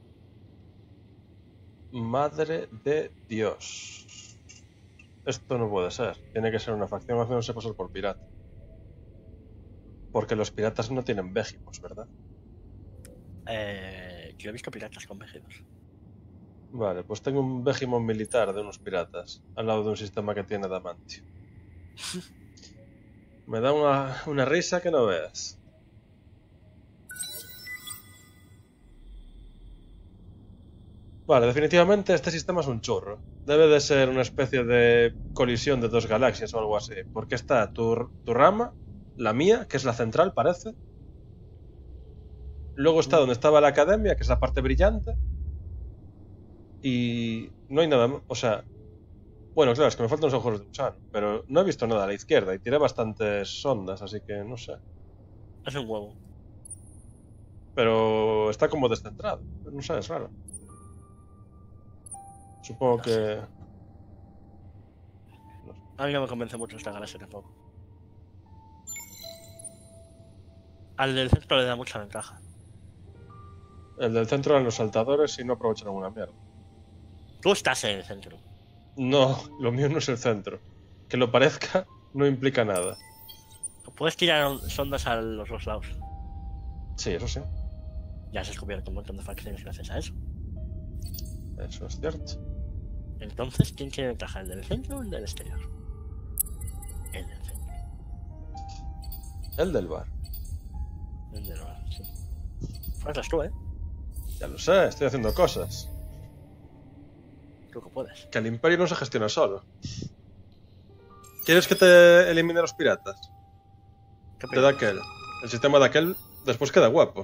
Madre de Dios. Esto no puede ser. Tiene que ser una facción haciéndose pasar por pirata. Porque los piratas no tienen Vegimos, ¿verdad?
Yo he visto piratas con vejidos.
Vale, pues tengo un Vegimon militar de unos piratas al lado de un sistema que tiene Damantio. Me da una risa que no veas. Vale, definitivamente este sistema es un churro. Debe de ser una especie de colisión de dos galaxias o algo así. Porque está tu rama, la mía, que es la central, parece. Luego está donde estaba la academia, que es la parte brillante. Y no hay nada más. O sea, bueno, claro, es que me faltan los ojos de gusano. Pero no he visto nada a la izquierda y tiré bastantes sondas, así que no sé.
Es un huevo.
Pero está como descentrado. No sé, es raro. Supongo que...
A mí no me convence mucho esta galaxia tampoco. Al del centro le da mucha ventaja.
El del centro eran los saltadores y no aprovecharon una mierda.
Tú estás en el centro.
No, lo mío no es el centro. Que lo parezca no implica nada.
Puedes tirar sondas a los dos lados.
Sí, eso sí.
Ya has descubierto un montón de facciones gracias a eso.
Eso es cierto.
Entonces, ¿quién tiene ventaja? ¿El del centro o el del exterior? El del centro.
El del bar.
El del bar, sí. Hazlas tú, ¿eh?
Ya lo sé, estoy haciendo cosas.
Tú que puedes.
Que el imperio no se gestiona solo. ¿Quieres que te elimine los piratas?
¿Qué
De aquel. El sistema de aquel después queda guapo.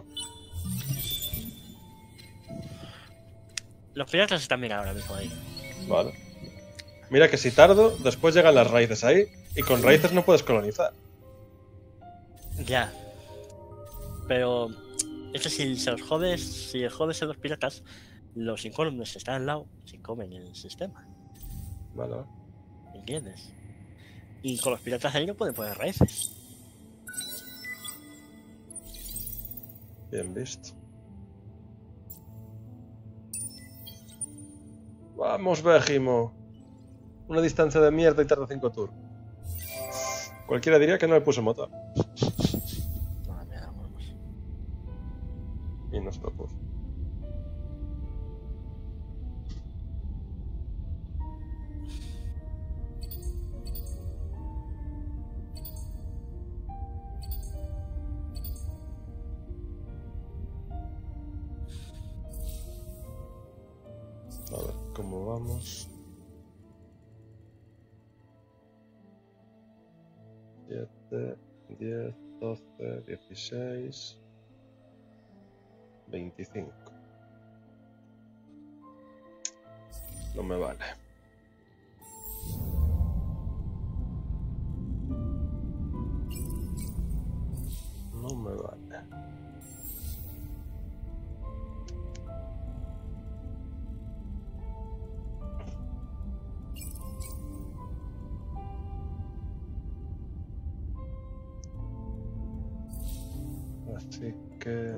Los piratas están bien ahora mismo ahí.
Vale. Mira que si tardo, después llegan las raíces ahí, y con raíces no puedes colonizar.
Ya. Pero es que si se los jodes, si jodes a los piratas, los incólumes que están al lado se comen el sistema.
Vale, vale.
¿Entiendes? Y con los piratas ahí no pueden poner raíces.
Bien visto. Vamos, Vegimo. Una distancia de mierda y tarda 5 turnos. Cualquiera diría que no le puso motor.
No, mira, vamos.
Y no se lo puso. A ver, ¿cómo vamos? 7, 10, 12, 16, 25. No me vale. No me vale. Así que...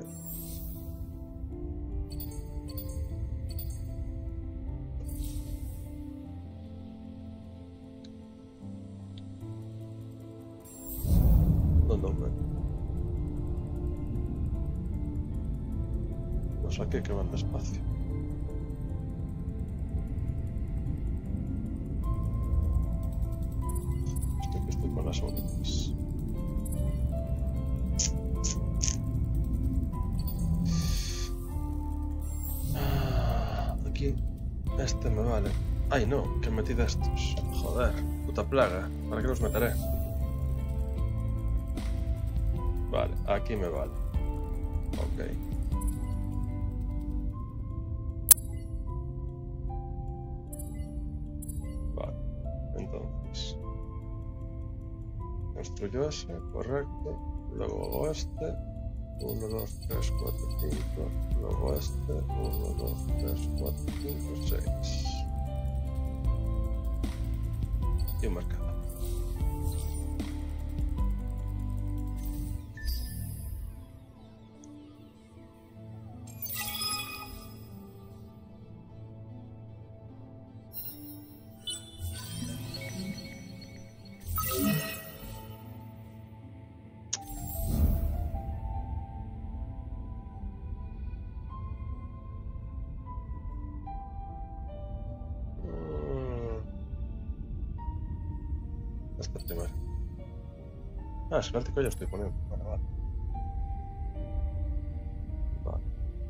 ¿Dónde me? No saqué que van despacio. Estoy con las ondas. Aquí, este me vale. Ay no, que metí de estos. Joder, puta plaga. ¿Para qué los meteré? Vale, aquí me vale. Ok. Vale, entonces construyo ese, correcto. Luego hago este. 1, 2, 3, 4, 5. Luego este. 1, 2, 3, 4, 5, 6. Y un marcador. Este primero. Ah, es el áltico ya estoy poniendo. Vale, vale. Vale.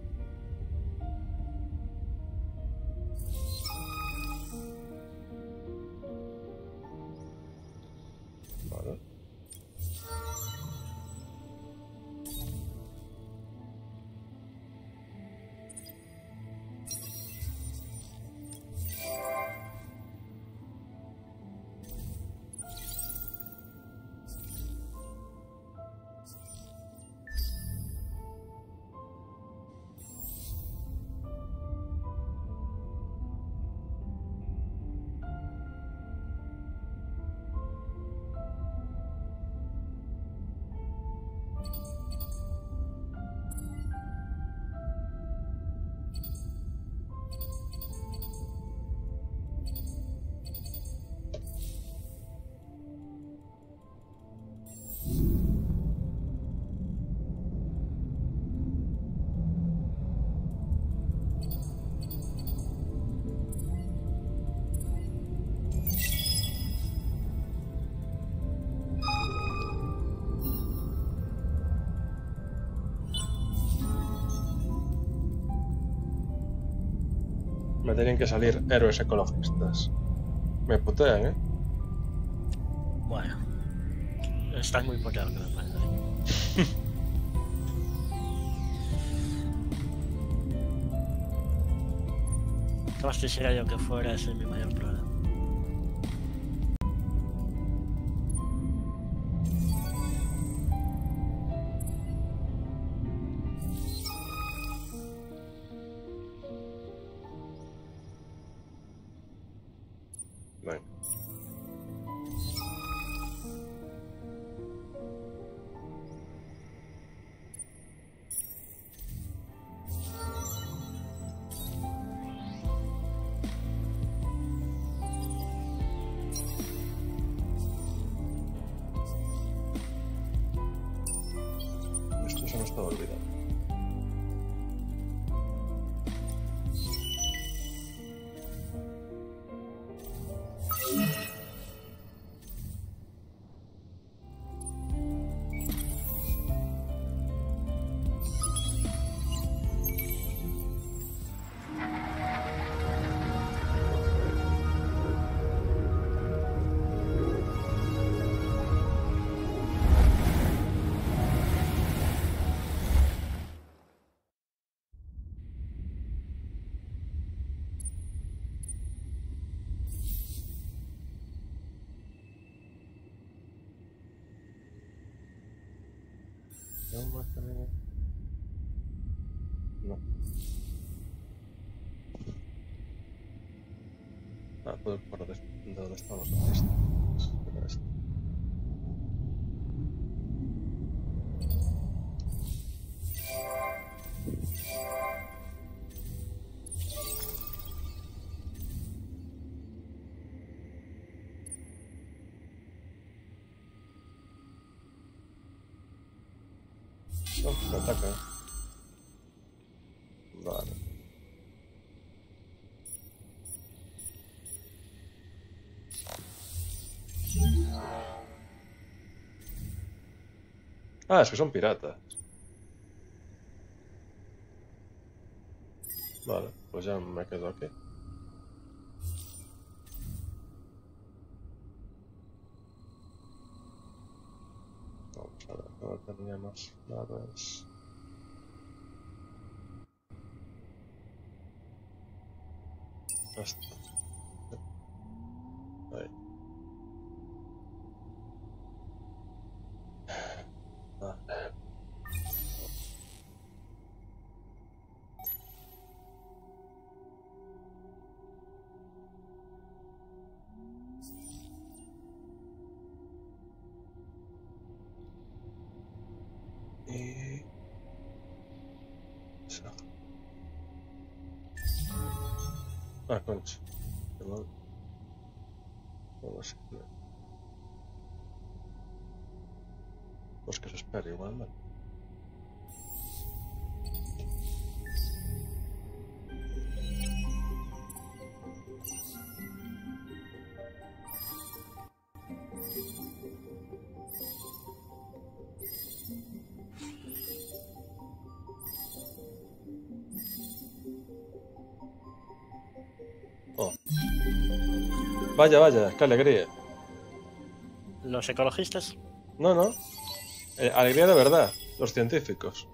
Vale. Me tienen que salir héroes ecologistas. Me putean, ¿eh?
Bueno, estás muy puteado que me parece. ¿Qué más quisiera yo que fuera ese mi mayor problema?
Venga. Esto se me estaba olvidando. No. Ah, puedo ir por donde están los artistas. Mira esto. No, me ataca. Vale. Ah, es que son piratas. Vale, pues ya me quedo aquí. Vamos a ver, no teníamos naves. Esto. Ahí. Vale. Y... Esa. Ah, concha. Perdón. No sé. Pues que se espere igual, ¿vale? Oh. Vaya, vaya, qué alegría.
¿Los ecologistas?
No, no. Alegría de verdad, los científicos.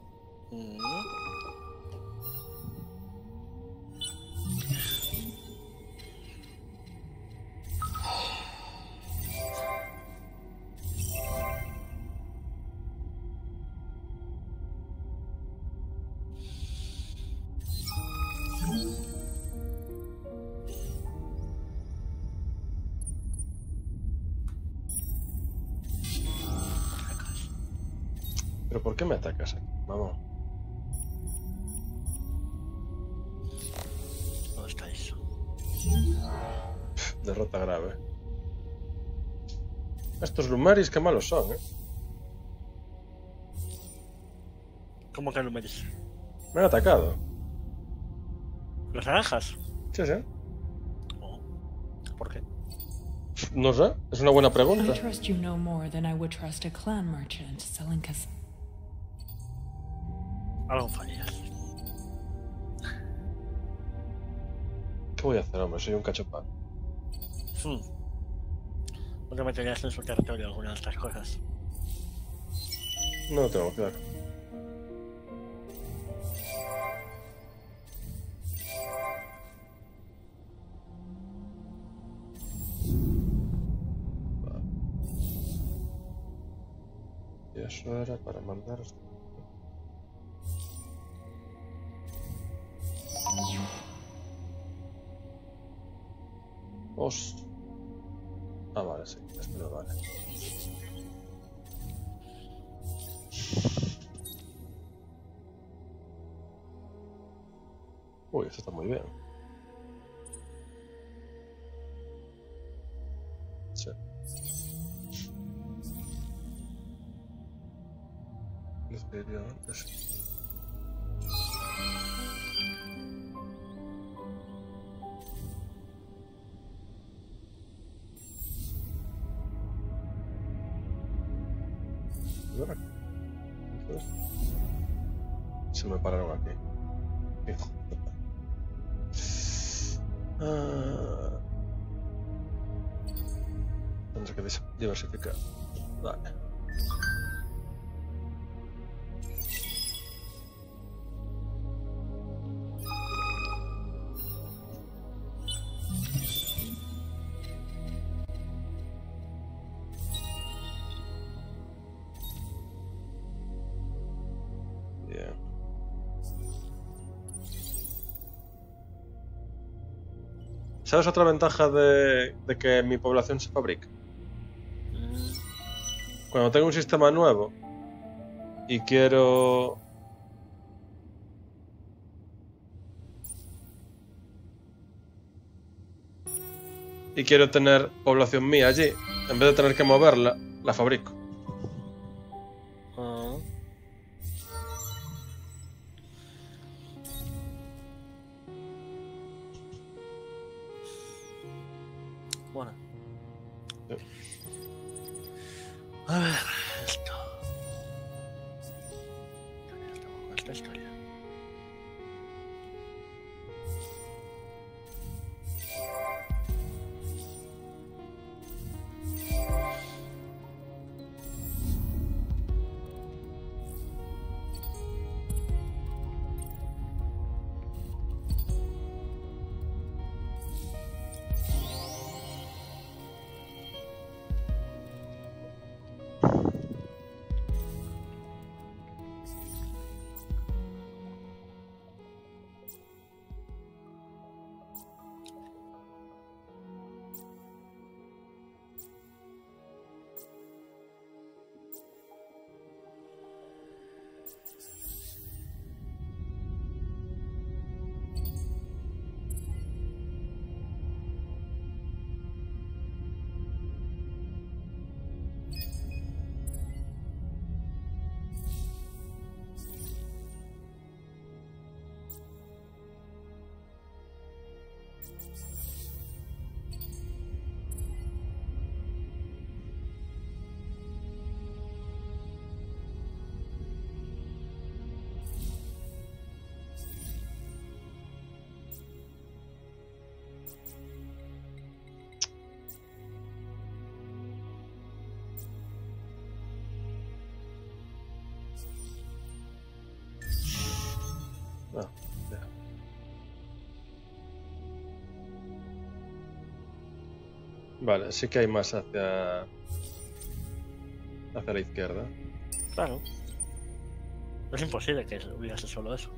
¿Pero por qué me atacas aquí? Vamos.
¿Dónde está eso?
Derrota grave. Estos Lumeris qué malos son, ¿eh?
¿Cómo que no me dices?
Me han atacado.
¿Los naranjas?
Sí, sí.
Oh. ¿Por qué?
No sé, es una buena
I
pregunta.
trust you no more than I would trust a clan merchant selling
Algo fallas.
¿Qué voy a hacer, hombre? Soy un cachopán.
¿No te meterías en su territorio alguna de estas cosas?
No lo tengo claro. Vale. Y eso era para mandar... Os... Ah, vale, sí. Esto no vale. Uy, esto está muy bien. Sí. Efectivamente, sí. Ahora, entonces, se me pararon aquí. Hijo. Tendré que diversificar. Vale. Bien. ¿Sabes otra ventaja de que mi población se fabrica? Cuando tengo un sistema nuevo y quiero... tener población mía allí, en vez de tener que moverla, la fabrico.
Bueno.
Sí.
A ver, esto. Esta historia. Ah, ya. Vale, sí que hay más hacia la izquierda. Claro. No es imposible que hubiese solo eso.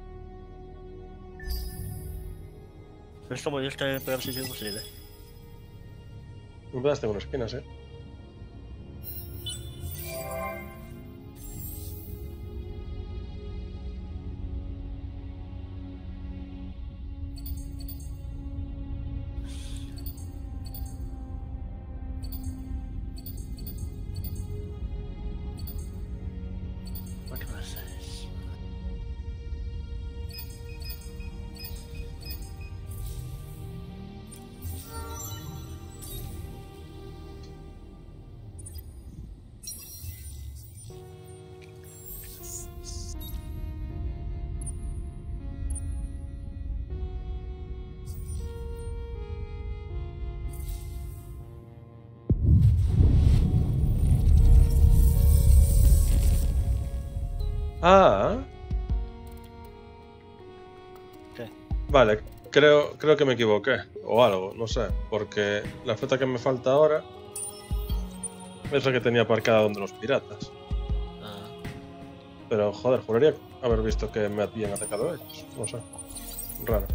Es como Dios que peor sitio imposible.
En verdad tengo unas esquinas, ¿eh?
¿Cuántas veces?
Ah.
¿Qué?
Vale, creo que me equivoqué. O algo, no sé. Porque la flota que me falta ahora es la que tenía aparcada donde los piratas.
Ah.
Pero, joder, juraría haber visto que me habían atacado ellos. No sé. Raro.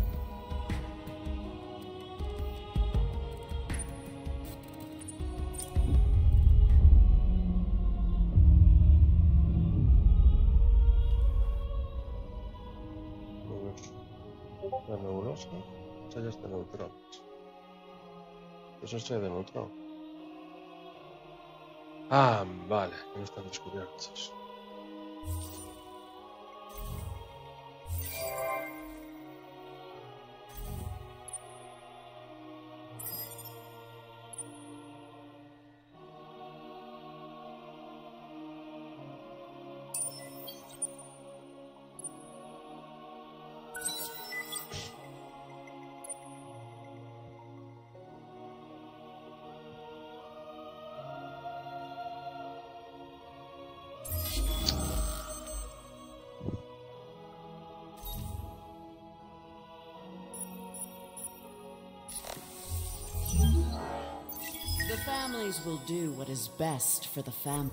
La nebulosa, estrellas de neutrones. Pues estrellas de neutrones. Ah, vale, no están descubiertos.
The families will do what is best for the family.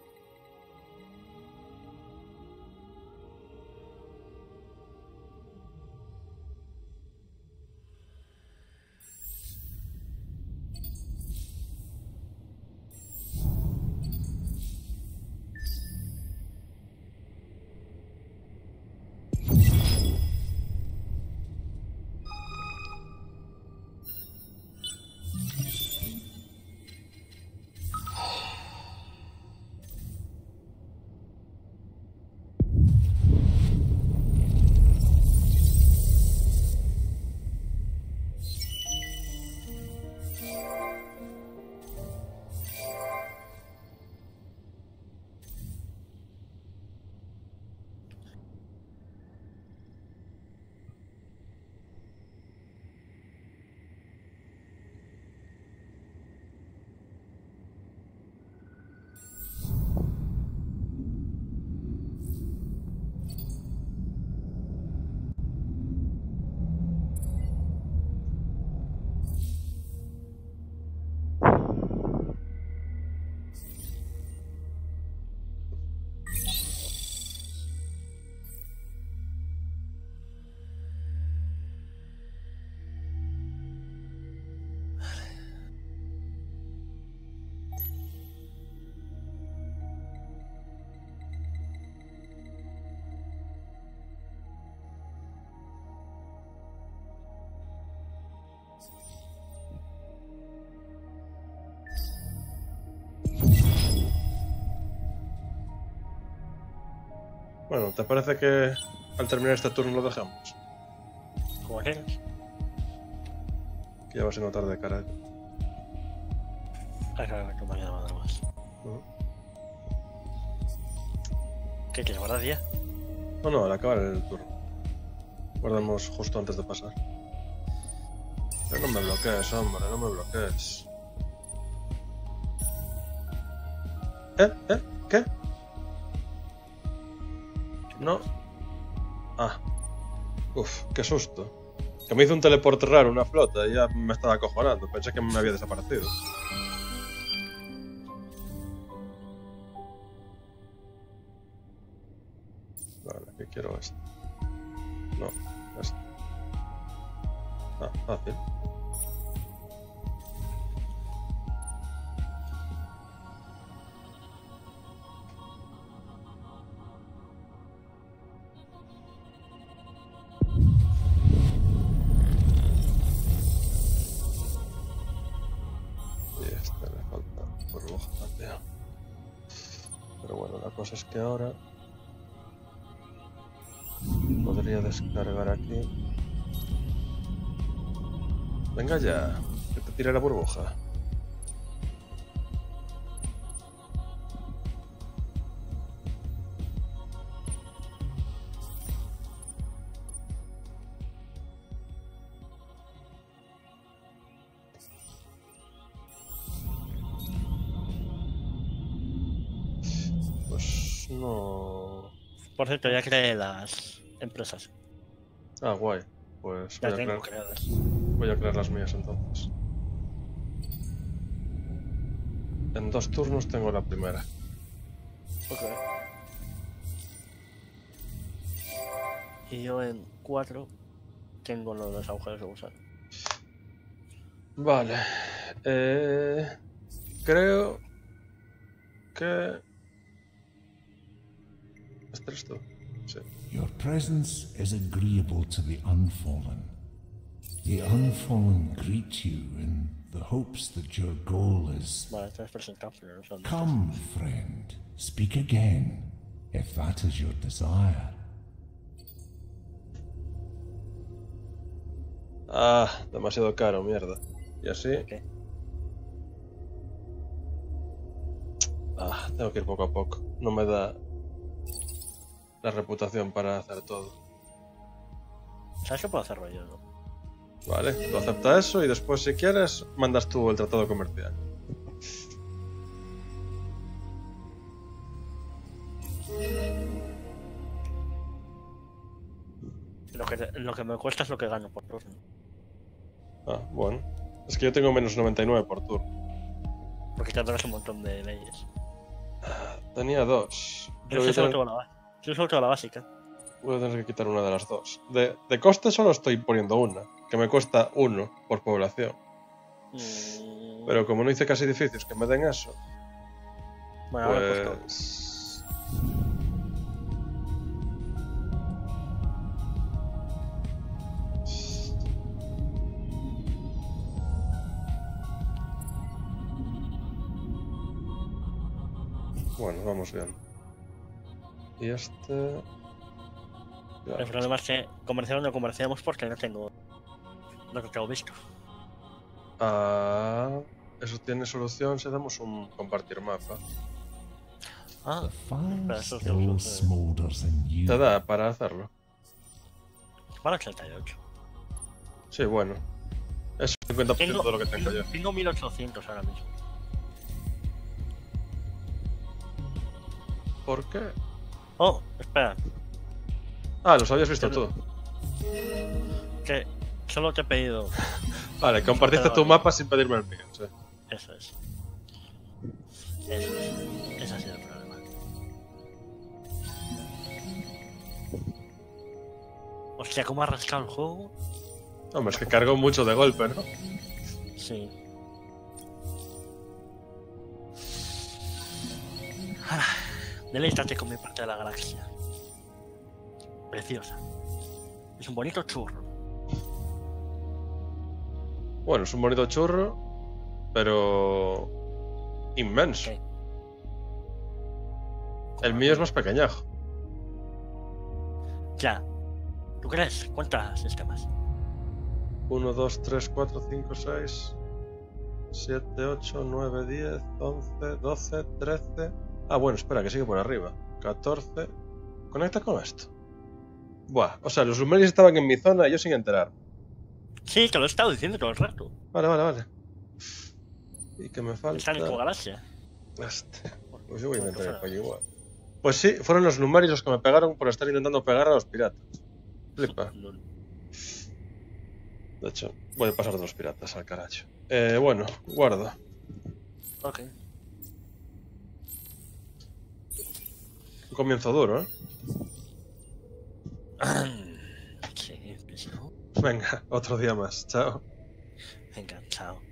Bueno, ¿te parece que al terminar este turno lo dejamos?
Como quieras.
Que ya va siendo tarde, caray.
Que mañana nada más.
Ujú.
¿Qué quieres guardar ya?
No, al acabar el turno. Guardamos justo antes de pasar. Pero no me bloquees, hombre, no me bloquees. ¿Qué? No. Ah. Uf, qué susto. Que me hizo un teleport raro, una flota, y ya me estaba acojonando. Pensé que me había desaparecido. Vale, aquí quiero esto. No, esto. Ah, fácil. Y este le falta burbuja también. Pero bueno, la cosa es que ahora podría descargar aquí. Venga ya, que te tire la burbuja. Pues no.
Por cierto, ya creé las empresas.
Ah, guay. Pues
Ya tengo creadas.
voy a crear las mías entonces. En 2 turnos tengo la primera.
Ok. Y yo en 4 tengo los agujeros de gusano.
Vale. Creo que... ¿Este eres tú? Sí.
Your presence is agreeable to the unfallen. The unfallen greet you in the hopes that your goal is...
Vale, te has presentado, pero no son.
Come, friend, speak again, if that is your desire.
Ah, demasiado caro, mierda. Y así...
Ok.
Ah, tengo que ir poco a poco. No me da la reputación para hacer todo.
¿Sabes qué puedo hacerlo yo, no?
Vale, tú acepta eso y después, si quieres, mandas tú el tratado comercial.
Lo que me cuesta es lo que gano por turno.
Ah, bueno. Es que yo tengo menos 99 por turno.
Porque te adoras un montón de leyes.
Tenía 2.
Yo soy solo toda la básica.
Voy a tener que quitar una de las 2. De coste solo estoy poniendo una, que me cuesta 1 por población. Pero como no hice casi edificios que me den eso,
Bueno, ahora he puesto.
pues... Bueno, vamos bien. Y este...
El problema es que comerciamos no comerciamos porque no tengo lo que tengo visto.
Ah, eso tiene solución si hacemos un compartir mapa.
Ah,
The fire
eso es
still
lo que-
smolders in you.
¿Te da para hacerlo?
para 88.
Sí, bueno. Es el 50%
Tengo,
de lo que tengo yo.
tengo 1800 ahora mismo.
¿Por qué?
Oh, espera.
Ah, los habías visto tú.
Que solo te he pedido.
Vale, compartiste tu mapa sin pedirme el mío. Sí.
Eso es. Ese ha sido el problema. Hostia, ¿cómo ha rascado el juego?
Hombre, es que cargó mucho de golpe, ¿no?
Sí. Deleítate con mi parte de la galaxia. Preciosa. Es un bonito churro.
Bueno, es un bonito churro, pero... inmenso.
Ok.
El mío es más pequeñajo.
Ya. ¿Tú crees? ¿Cuántos sistemas?
1, 2, 3, 4, 5, 6, 7, 8, 9, 10, 11, 12, 13... Ah, bueno, espera, que sigue por arriba. 14... Conecta con esto. Buah, o sea, los Lumerios estaban en mi zona y yo sin enterar.
Sí, te lo he estado diciendo todo el rato.
Vale. Y que me falta...
Están en tu galaxia.
Este. Pues yo voy a
Bueno,
intentar el
pues
pollo igual. Pues sí, fueron los Lumerios los que me pegaron por estar intentando pegar a los piratas. Flipa. De hecho, voy a pasar de los piratas al carajo. Bueno, guardo.
Ok.
Un comienzo duro, ¿eh?
Sí, pues no.
Venga, otro día más. Chao.
Venga, chao.